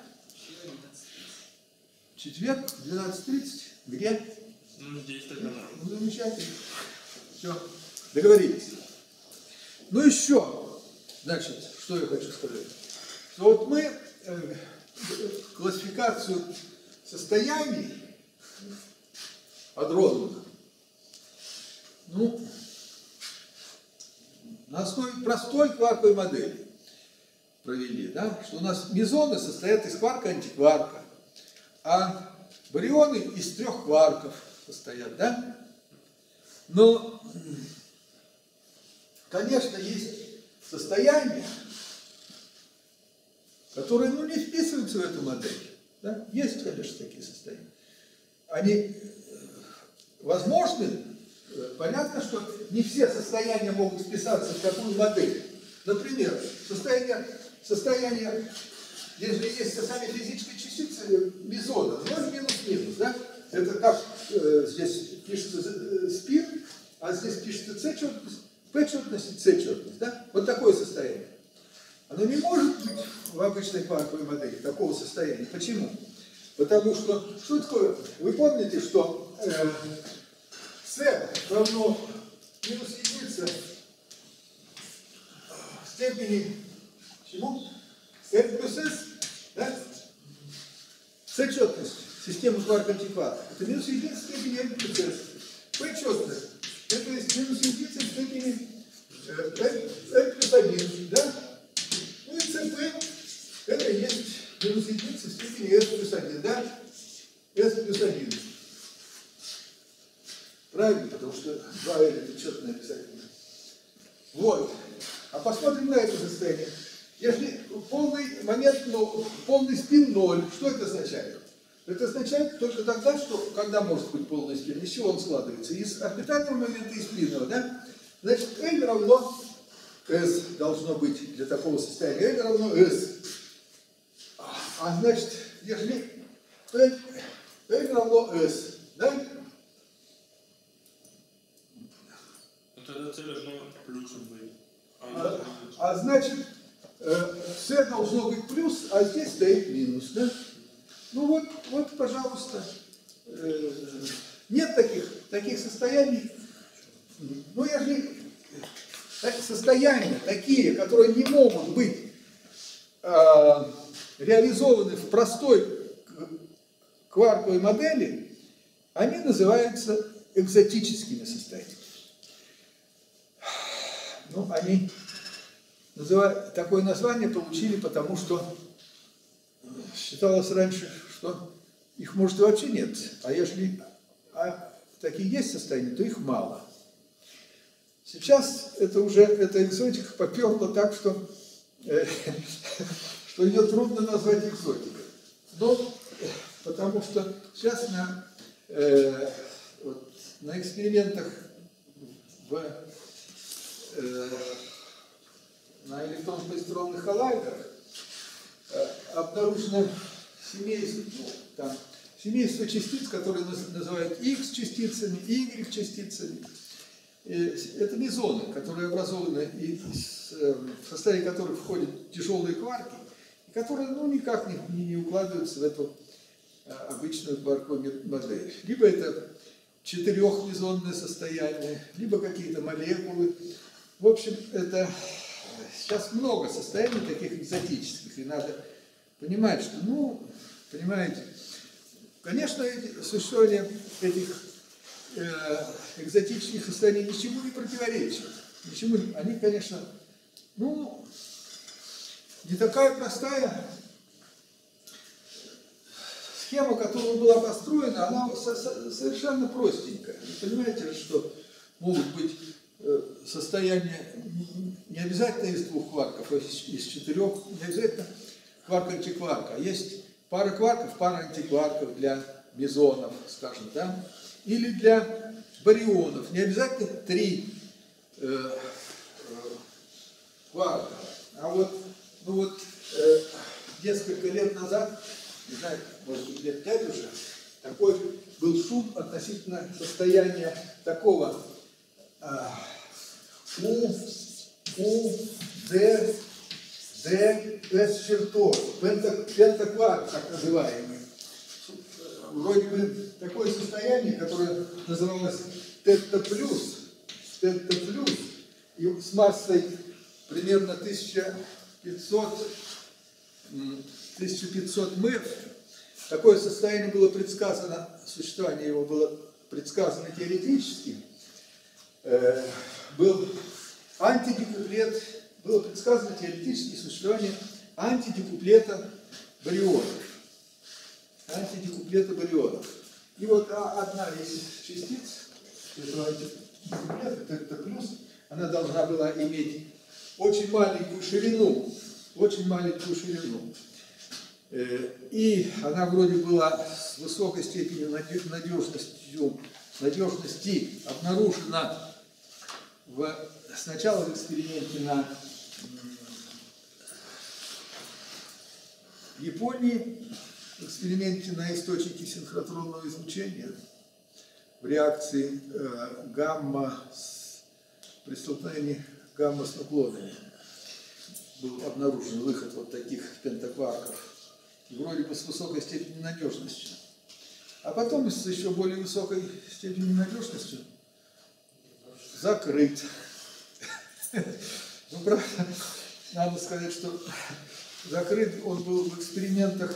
Четверг, 12:30. Где? Ну, здесь тогда надо. Ну, замечательно. Все. Договорились. Ну, еще, значит, что я хочу сказать. Что вот мы классификацию состояний адронных, ну, на основе простой кварковой модели провели, да, что у нас мезоны состоят из кварка-антикварка, а барионы из 3 кварков состоят, да? Но, конечно, есть состояния, которые, ну, не вписываются в эту модель. Да? Есть, конечно, такие состояния. они возможны. Понятно, что не все состояния могут вписаться в такую модель. Например, состояние, если есть сами физические частицы мезона, 0 минус-минус, да? Это как здесь пишется спин, а здесь пишется С-четность, П-четность и С-четность, да? Вот такое состояние. Оно не может быть в обычной квантовой модели такого состояния. Почему? Потому что, что такое? Вы помните, что С равно минус единица в степени чему? N плюс S, да? С-четность системы кварк-антикварк. Это минус единица в степени N плюс S. П-четность. Это есть минус единица в степени N плюс 1, да? Ну и ЦП, это есть минус единица в степени S плюс 1, да? S плюс 1. Правильно? Потому что 2L это четно обязательно. Вот. А посмотрим на это состояние. Если полный момент, полный спин 0, что это означает? Это означает только тогда, что, когда может быть полный спин, из чего он складывается? Из орбитального момента и спинного, да? Значит, L равно S должно быть для такого состояния. L равно S. А значит, если L равно S, да? Тогда цель должно плюсом быть. А значит, С должно быть плюс, а здесь стоит минус, да? Ну вот, пожалуйста, нет таких состояний. Ну, если состояния такие, которые не могут быть реализованы в простой кварковой модели, они называются экзотическими состояниями. Ну, они такое название получили, потому что считалось раньше, что их, может, и вообще нет. А если такие есть состояния, то их мало. Сейчас эта экзотика поперла так, что ее трудно назвать экзотикой. Но потому что сейчас на экспериментах на электронно-позитронных коллайдерах обнаружено семейство частиц, которые называют X-частицами, Y-частицами. Это мезоны, которые образованы, в составе которых входят тяжелые кварки, которые никак не укладываются в эту обычную кварковую модель. Либо это четырехмезонное состояние, либо какие-то молекулы. В общем, это сейчас много состояний таких экзотических, и надо понимать, что, понимаете, конечно, существование этих экзотических состояний ничему не противоречит. Они, конечно, не такая простая схема, которая была построена, она совершенно простенькая. Вы понимаете, что могут быть состояния не обязательно из двух кварков, а из четырех, не обязательно кварк-антикварк, а есть пара кварков, пара антикварков для мезонов, скажем, да, или для барионов, не обязательно 3 кварка. А несколько лет назад, не знаю, может быть, лет 5 уже, такой был шум относительно состояния такого D, S чертов, пентакварк, так называемый. Вроде бы такое состояние, которое называлось тетта плюс, и с массой примерно 1500 МЭФ. Такое состояние было предсказано, существование его было предсказано теоретически. Был антидекуплет, было предсказано теоретически существование антидекуплета барионов. И вот одна из частиц этого антидекуплета, это плюс, она должна была иметь очень маленькую ширину. И она вроде была с высокой степенью надежности обнаружена сначала в эксперименте на Японии, в эксперименте на источнике синхротронного излучения в реакции при столкновении гамма с нуклонами был обнаружен выход вот таких пентакварков, вроде бы с высокой степенью надежности. А потом с еще более высокой степенью надежности закрыт. Ну, правда, надо сказать, что закрыт он был в экспериментах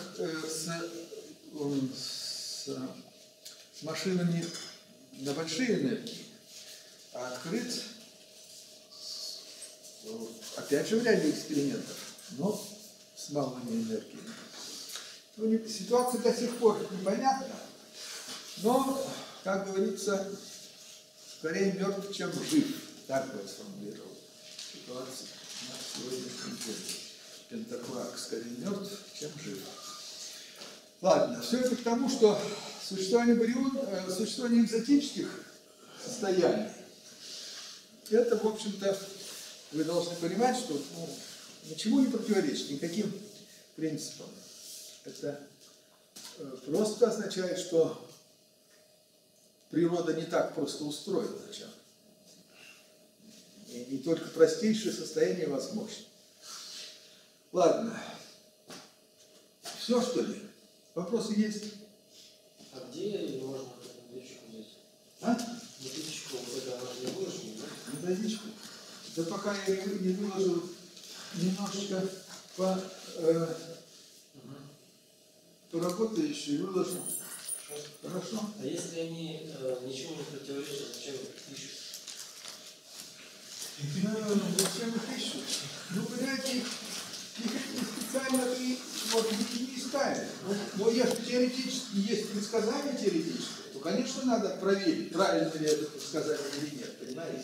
с машинами на большие энергии, а открыт опять же в ряде экспериментов, но с малыми энергиями. Ну, ситуация до сих пор непонятна, но, как говорится, скорее мертв, чем жив. Так бы я сформулировал ситуацию на сегодняшнем день. Пентакварк скорее мертв, чем жив. Ладно, все это к тому, что существование экзотических состояний, это, в общем-то, вы должны понимать, что ничему не противоречит, никаким принципам. Это просто означает, что природа не так просто устроена. И не только простейшее состояние возможно. Ладно. Все, что ли? Вопросы есть? А где можно методичку взять? А? Методичку вот это она же не выложена, да? Методичку? Да пока я не выложил, немножечко поработаю еще и выложу. Хорошо? А если они ничего не противоречат, зачем их пишут? Зачем их ищут? Ну, понимаете, их специально и, может быть, и не искали. Но если теоретически есть предсказания теоретические, то, конечно, надо проверить, правильно ли это предсказание или нет, понимаете?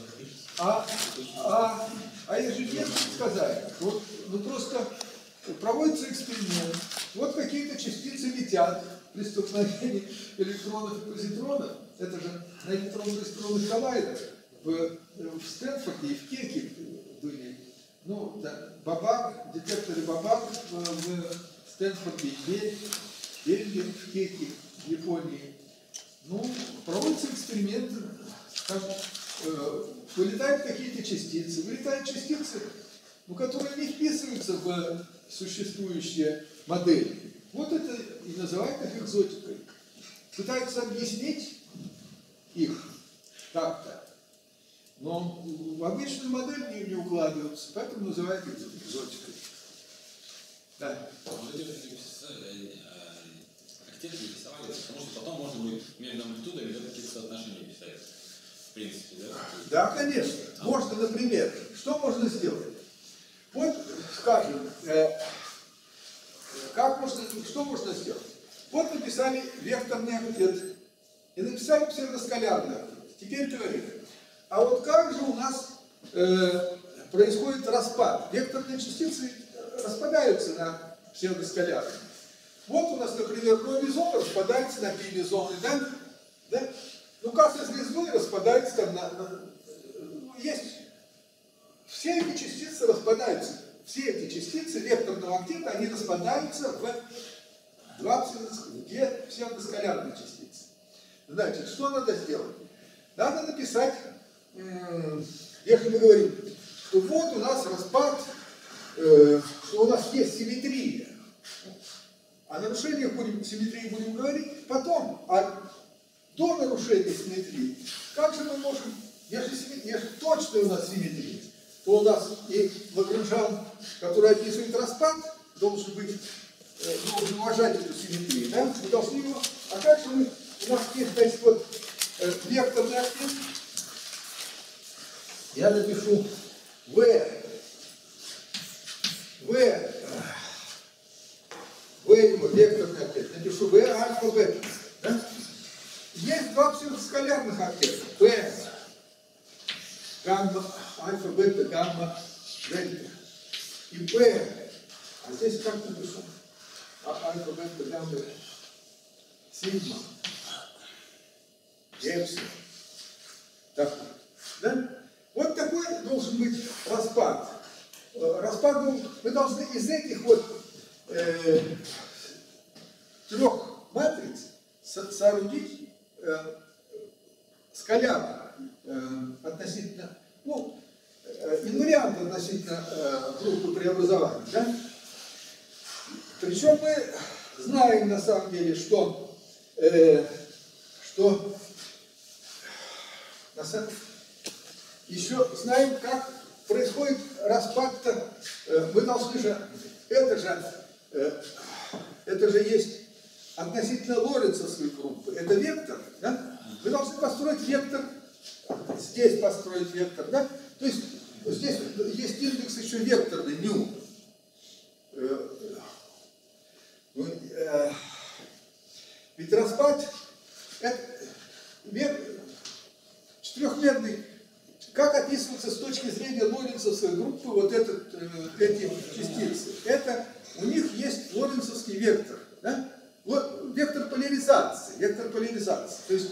А если нет предсказания, то просто проводится эксперимент. Вот какие-то частицы летят при столкновении электронов и позитронов. Это же на электронно-позитронных коллайдерах. В Стэнфорде и в Кеке были, ну, да, бабак, детекторы бабак в Стэнфорде и Бельгии, в Кеке, в Японии. Ну, проводятся эксперименты, вылетают какие-то частицы, ну, которые не вписываются в существующие модели. Вот это и называют их экзотикой. Пытаются объяснить их как-то. Но в обычную модель не укладываются, поэтому называют их экзотикой. Да. Архитекторы рисовали, потому что потом можно будет между амплитудами какие-то соотношения писать. В принципе, да? Да, конечно. Можно, например, что можно сделать? Вот, скажем, что можно сделать? Вот написали векторный октет и написали псевдоскалярный октет. Теперь говорим. А вот как же у нас происходит распад? Векторные частицы распадаются на псевдоскалярные. Вот у нас, например, ромизон распадается на пи-мезоны, да? Ну, касса звездой распадается там есть. Все эти частицы распадаются. Все эти частицы векторного октета, они распадаются в две псевдоскалярные частицы. Значит, что надо сделать? Надо написать, если мы говорим, что вот у нас распад, что у нас есть симметрия. О нарушениях симметрии будем говорить потом. А до нарушения симметрии, как же мы можем, если точно у нас симметрия, то у нас и Лагранжан, который описывает распад, должен уважать эту симметрию. Да? Мы должны его. А как же у нас есть, значит, вот векторный октет. Я напишу его векторный октет. Напишу V альфа бета. Да? Есть два псевдоскалярных октета. P гамма, альфа, бета, гамма, дельта. И P. А здесь как напишу? альфа, бета, гамма, сигма, эпсилон. Так, да? Вот такой должен быть распад. Распад, мы должны из этих вот трех матриц соорудить скаляр относительно, ну, инвариант относительно группы преобразования, да? Причем мы знаем на самом деле, что еще знаем, как происходит распад-то. Мы должны же, это же есть относительно лоренцовской группы, это вектор, да? Вы должны построить вектор, здесь построить вектор, да? То есть здесь есть индекс еще векторный, ню. Ведь распад это четырехмерный. Как описывается с точки зрения лоренцовской группы вот эти частицы? Это у них есть лоренцовский вектор, да? Вот вектор поляризации, То есть,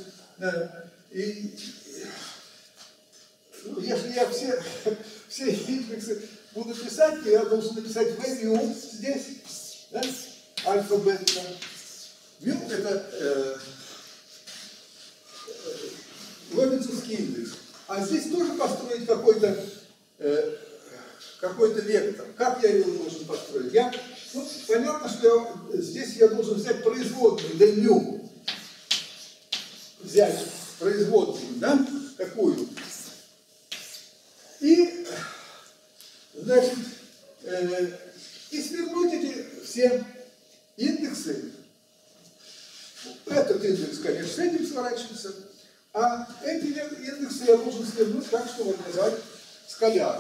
если я все индексы буду писать, то я должен написать v здесь, да? Альфа, бета. Мю это лоренцовский индекс. А здесь тоже построить какой-то вектор. Как я его должен построить? Понятно, что здесь я должен взять производную, дню. Взять производную, да? Какую? И, значит, и свернуть эти все индексы. Этот индекс, конечно, с этим сворачивается. А эти индексы я должен свернуть так, чтобы назвать скаляр.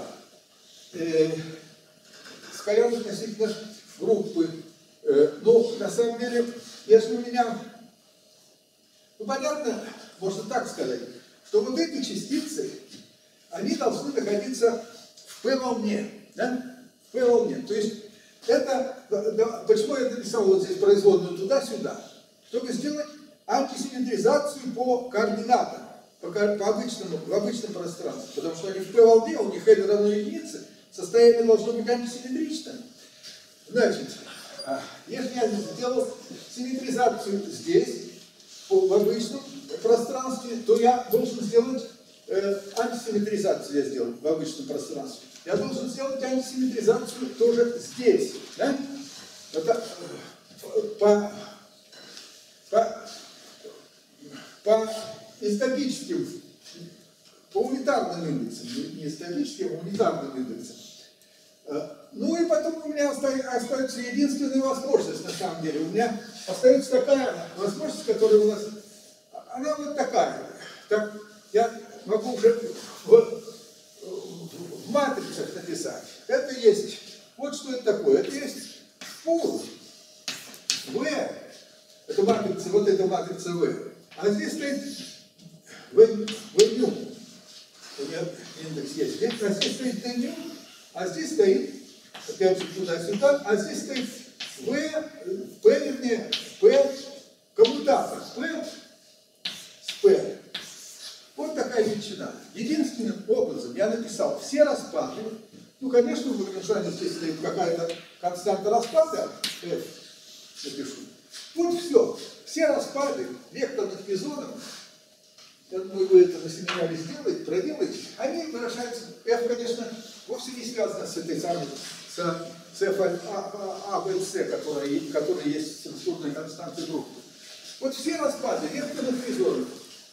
Скаляр относительно группы. Но на самом деле, если у меня, понятно, можно так сказать, что вот эти частицы, они должны находиться в P-волне. Да? В P-волне. То есть это, почему я написал вот здесь производную туда-сюда? Чтобы сделать антисимметризацию по координатам, в обычном пространстве. Потому что они в P-волне, у них L равно единице, состояние должно быть антисимметричным. Значит, если я сделал симметризацию здесь, в обычном пространстве, то я должен сделать антисимметризацию, я сделал в обычном пространстве. Я должен сделать антисимметризацию тоже здесь. Да? Это по истопическим, по унитарным индексам, не истопическим, а унитарным индексам. Ну и потом у меня остается единственная возможность, на самом деле. У меня остается такая возможность, которая у нас, она вот такая. Так, я могу уже в матрицах написать. Это есть, вот что это такое. Это есть пул V. Это матрица, вот эта матрица V. А здесь стоит V-ню. У меня индекс есть. А здесь стоит D-ню, а здесь стоит, опять же, туда-сюда, а здесь стоит P, вернее, P, коммутатор. P с P. Вот такая величина. Единственным образом я написал все распады. Ну, конечно, в уменьшении здесь стоит какая-то константа распада, F, напишу. Вот все. Все распады векторных мезонов, я думаю, вы это на семинаре проделаете, они выражаются, F, конечно, вовсе не связано с этой самой, с F, A, B, C, которые есть в структурной константе группы. Вот все распады векторных мезонов,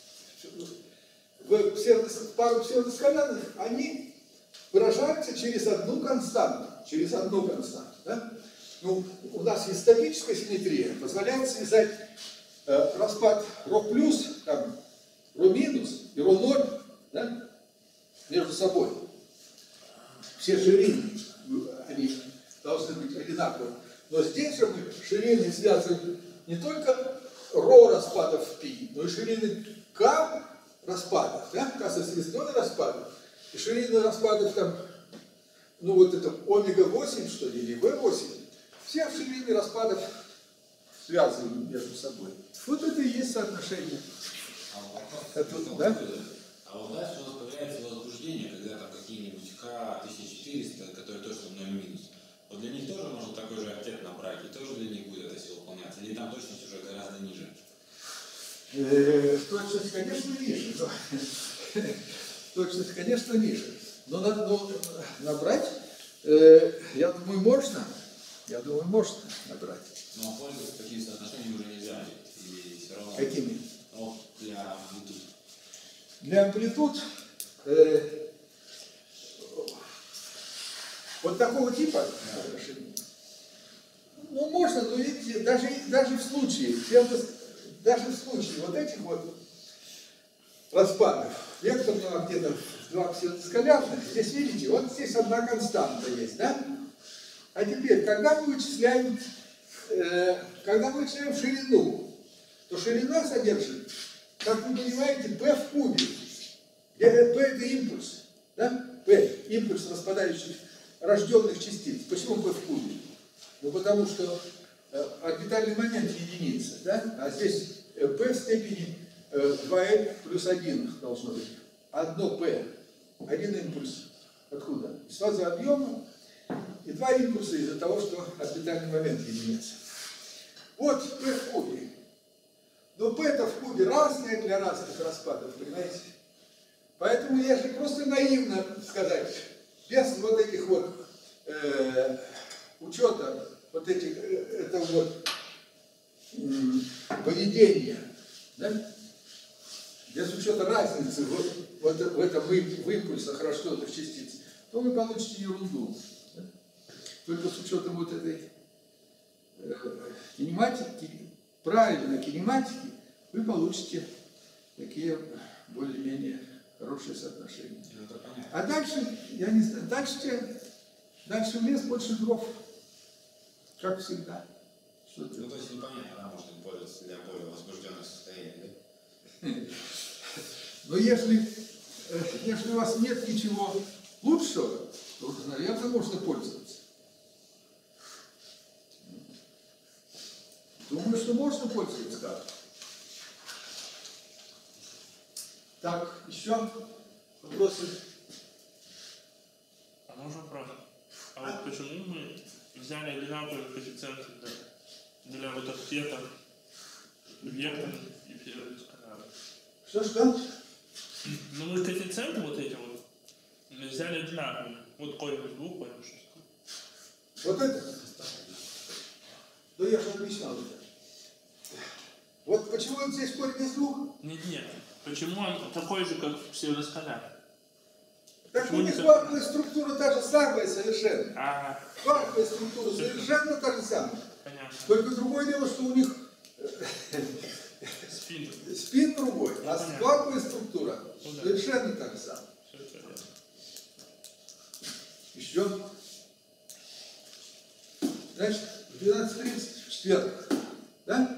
в пару псевдоскалярных, они выражаются через одну константу. Да? Ну, у нас есть статическая симметрия, позволяет связать распад ρ плюс, там, ρ минус и ρ ноль, да, между собой. Все ширины, они должны быть одинаковы. Но здесь же мы ширины связываем не только ρ распадов в π, но и ширины k распадов, да, k-соответственные распадов, и ширины распадов там, ну вот это омега-8, что ли, или v8, все ширины распадов связывают между собой. Вот это и есть соотношение. Это, да? А вот дальше у нас появляется возбуждение, когда там какие-нибудь К1400, которые тоже 0 минус. Вот для них тоже можно такой же ответ набрать, и тоже для них будет это все выполняться. Или там точность уже гораздо ниже? Точность, конечно, ниже. Точность, конечно, ниже. Но набрать, я думаю, можно. Я думаю, можно набрать. Но пользоваться такими соотношениями уже нельзя. Или все равно... Какими? Ну, для амплитуд. Для амплитуд вот такого типа, ну можно, но видите, даже в случае вот этих вот распадов векторного где-то в два псевдоскалярных, здесь видите, вот здесь одна константа есть, да? А теперь, когда мы вычисляем ширину, то ширина содержит, как вы понимаете, p в кубе, где p это импульс, да? P, импульс распадающих рожденных частиц. Почему p в кубе? Ну потому что орбитальный момент единица, да? А здесь p в степени 2l плюс 1 должно быть. Одно p, один импульс. Откуда? Из фазы объема и два импульса из-за того, что орбитальный момент единица. Вот p в кубе. Но p-то в кубе разное для разных распадов, понимаете? Поэтому если просто наивно сказать, без вот этих вот учета вот этих, этого вот поведения, да? Без учета разницы в этом в импульсах рожденных частиц, то вы получите ерунду. Да? Только с учетом вот этой кинематики, правильной кинематики, вы получите такие более-менее хорошие соотношения. А дальше, я не знаю, дальше в лес больше дров, как всегда. Ну, то есть непонятно, да, можно пользоваться для более возбужденных состояний, да? Но если у вас нет ничего лучшего, то, наверное, можно пользоваться. Думаю, что можно пользоваться как. Так, еще вопросы? А можно вопрос? А вот почему мы взяли одинаковые коэффициенты для вот ответа вектора и перискалярных? Что? Ну мы коэффициенты вот эти вот мы взяли одинаковые. Вот корень из 2, корень из 6. Вот это? Да я же объяснял это. Вот почему вот здесь корень из 2? Нет. Почему он такой же, как в псевдоскалярах? Так у них кварковая структура та же самая совершенно. Ага. Кварковая структура совершенно та же самая. Понятно. Только другое дело, что у них спин другой, а кварковая структура совершенно та же самая. Еще. Значит, в 12:30 в четверг. Да?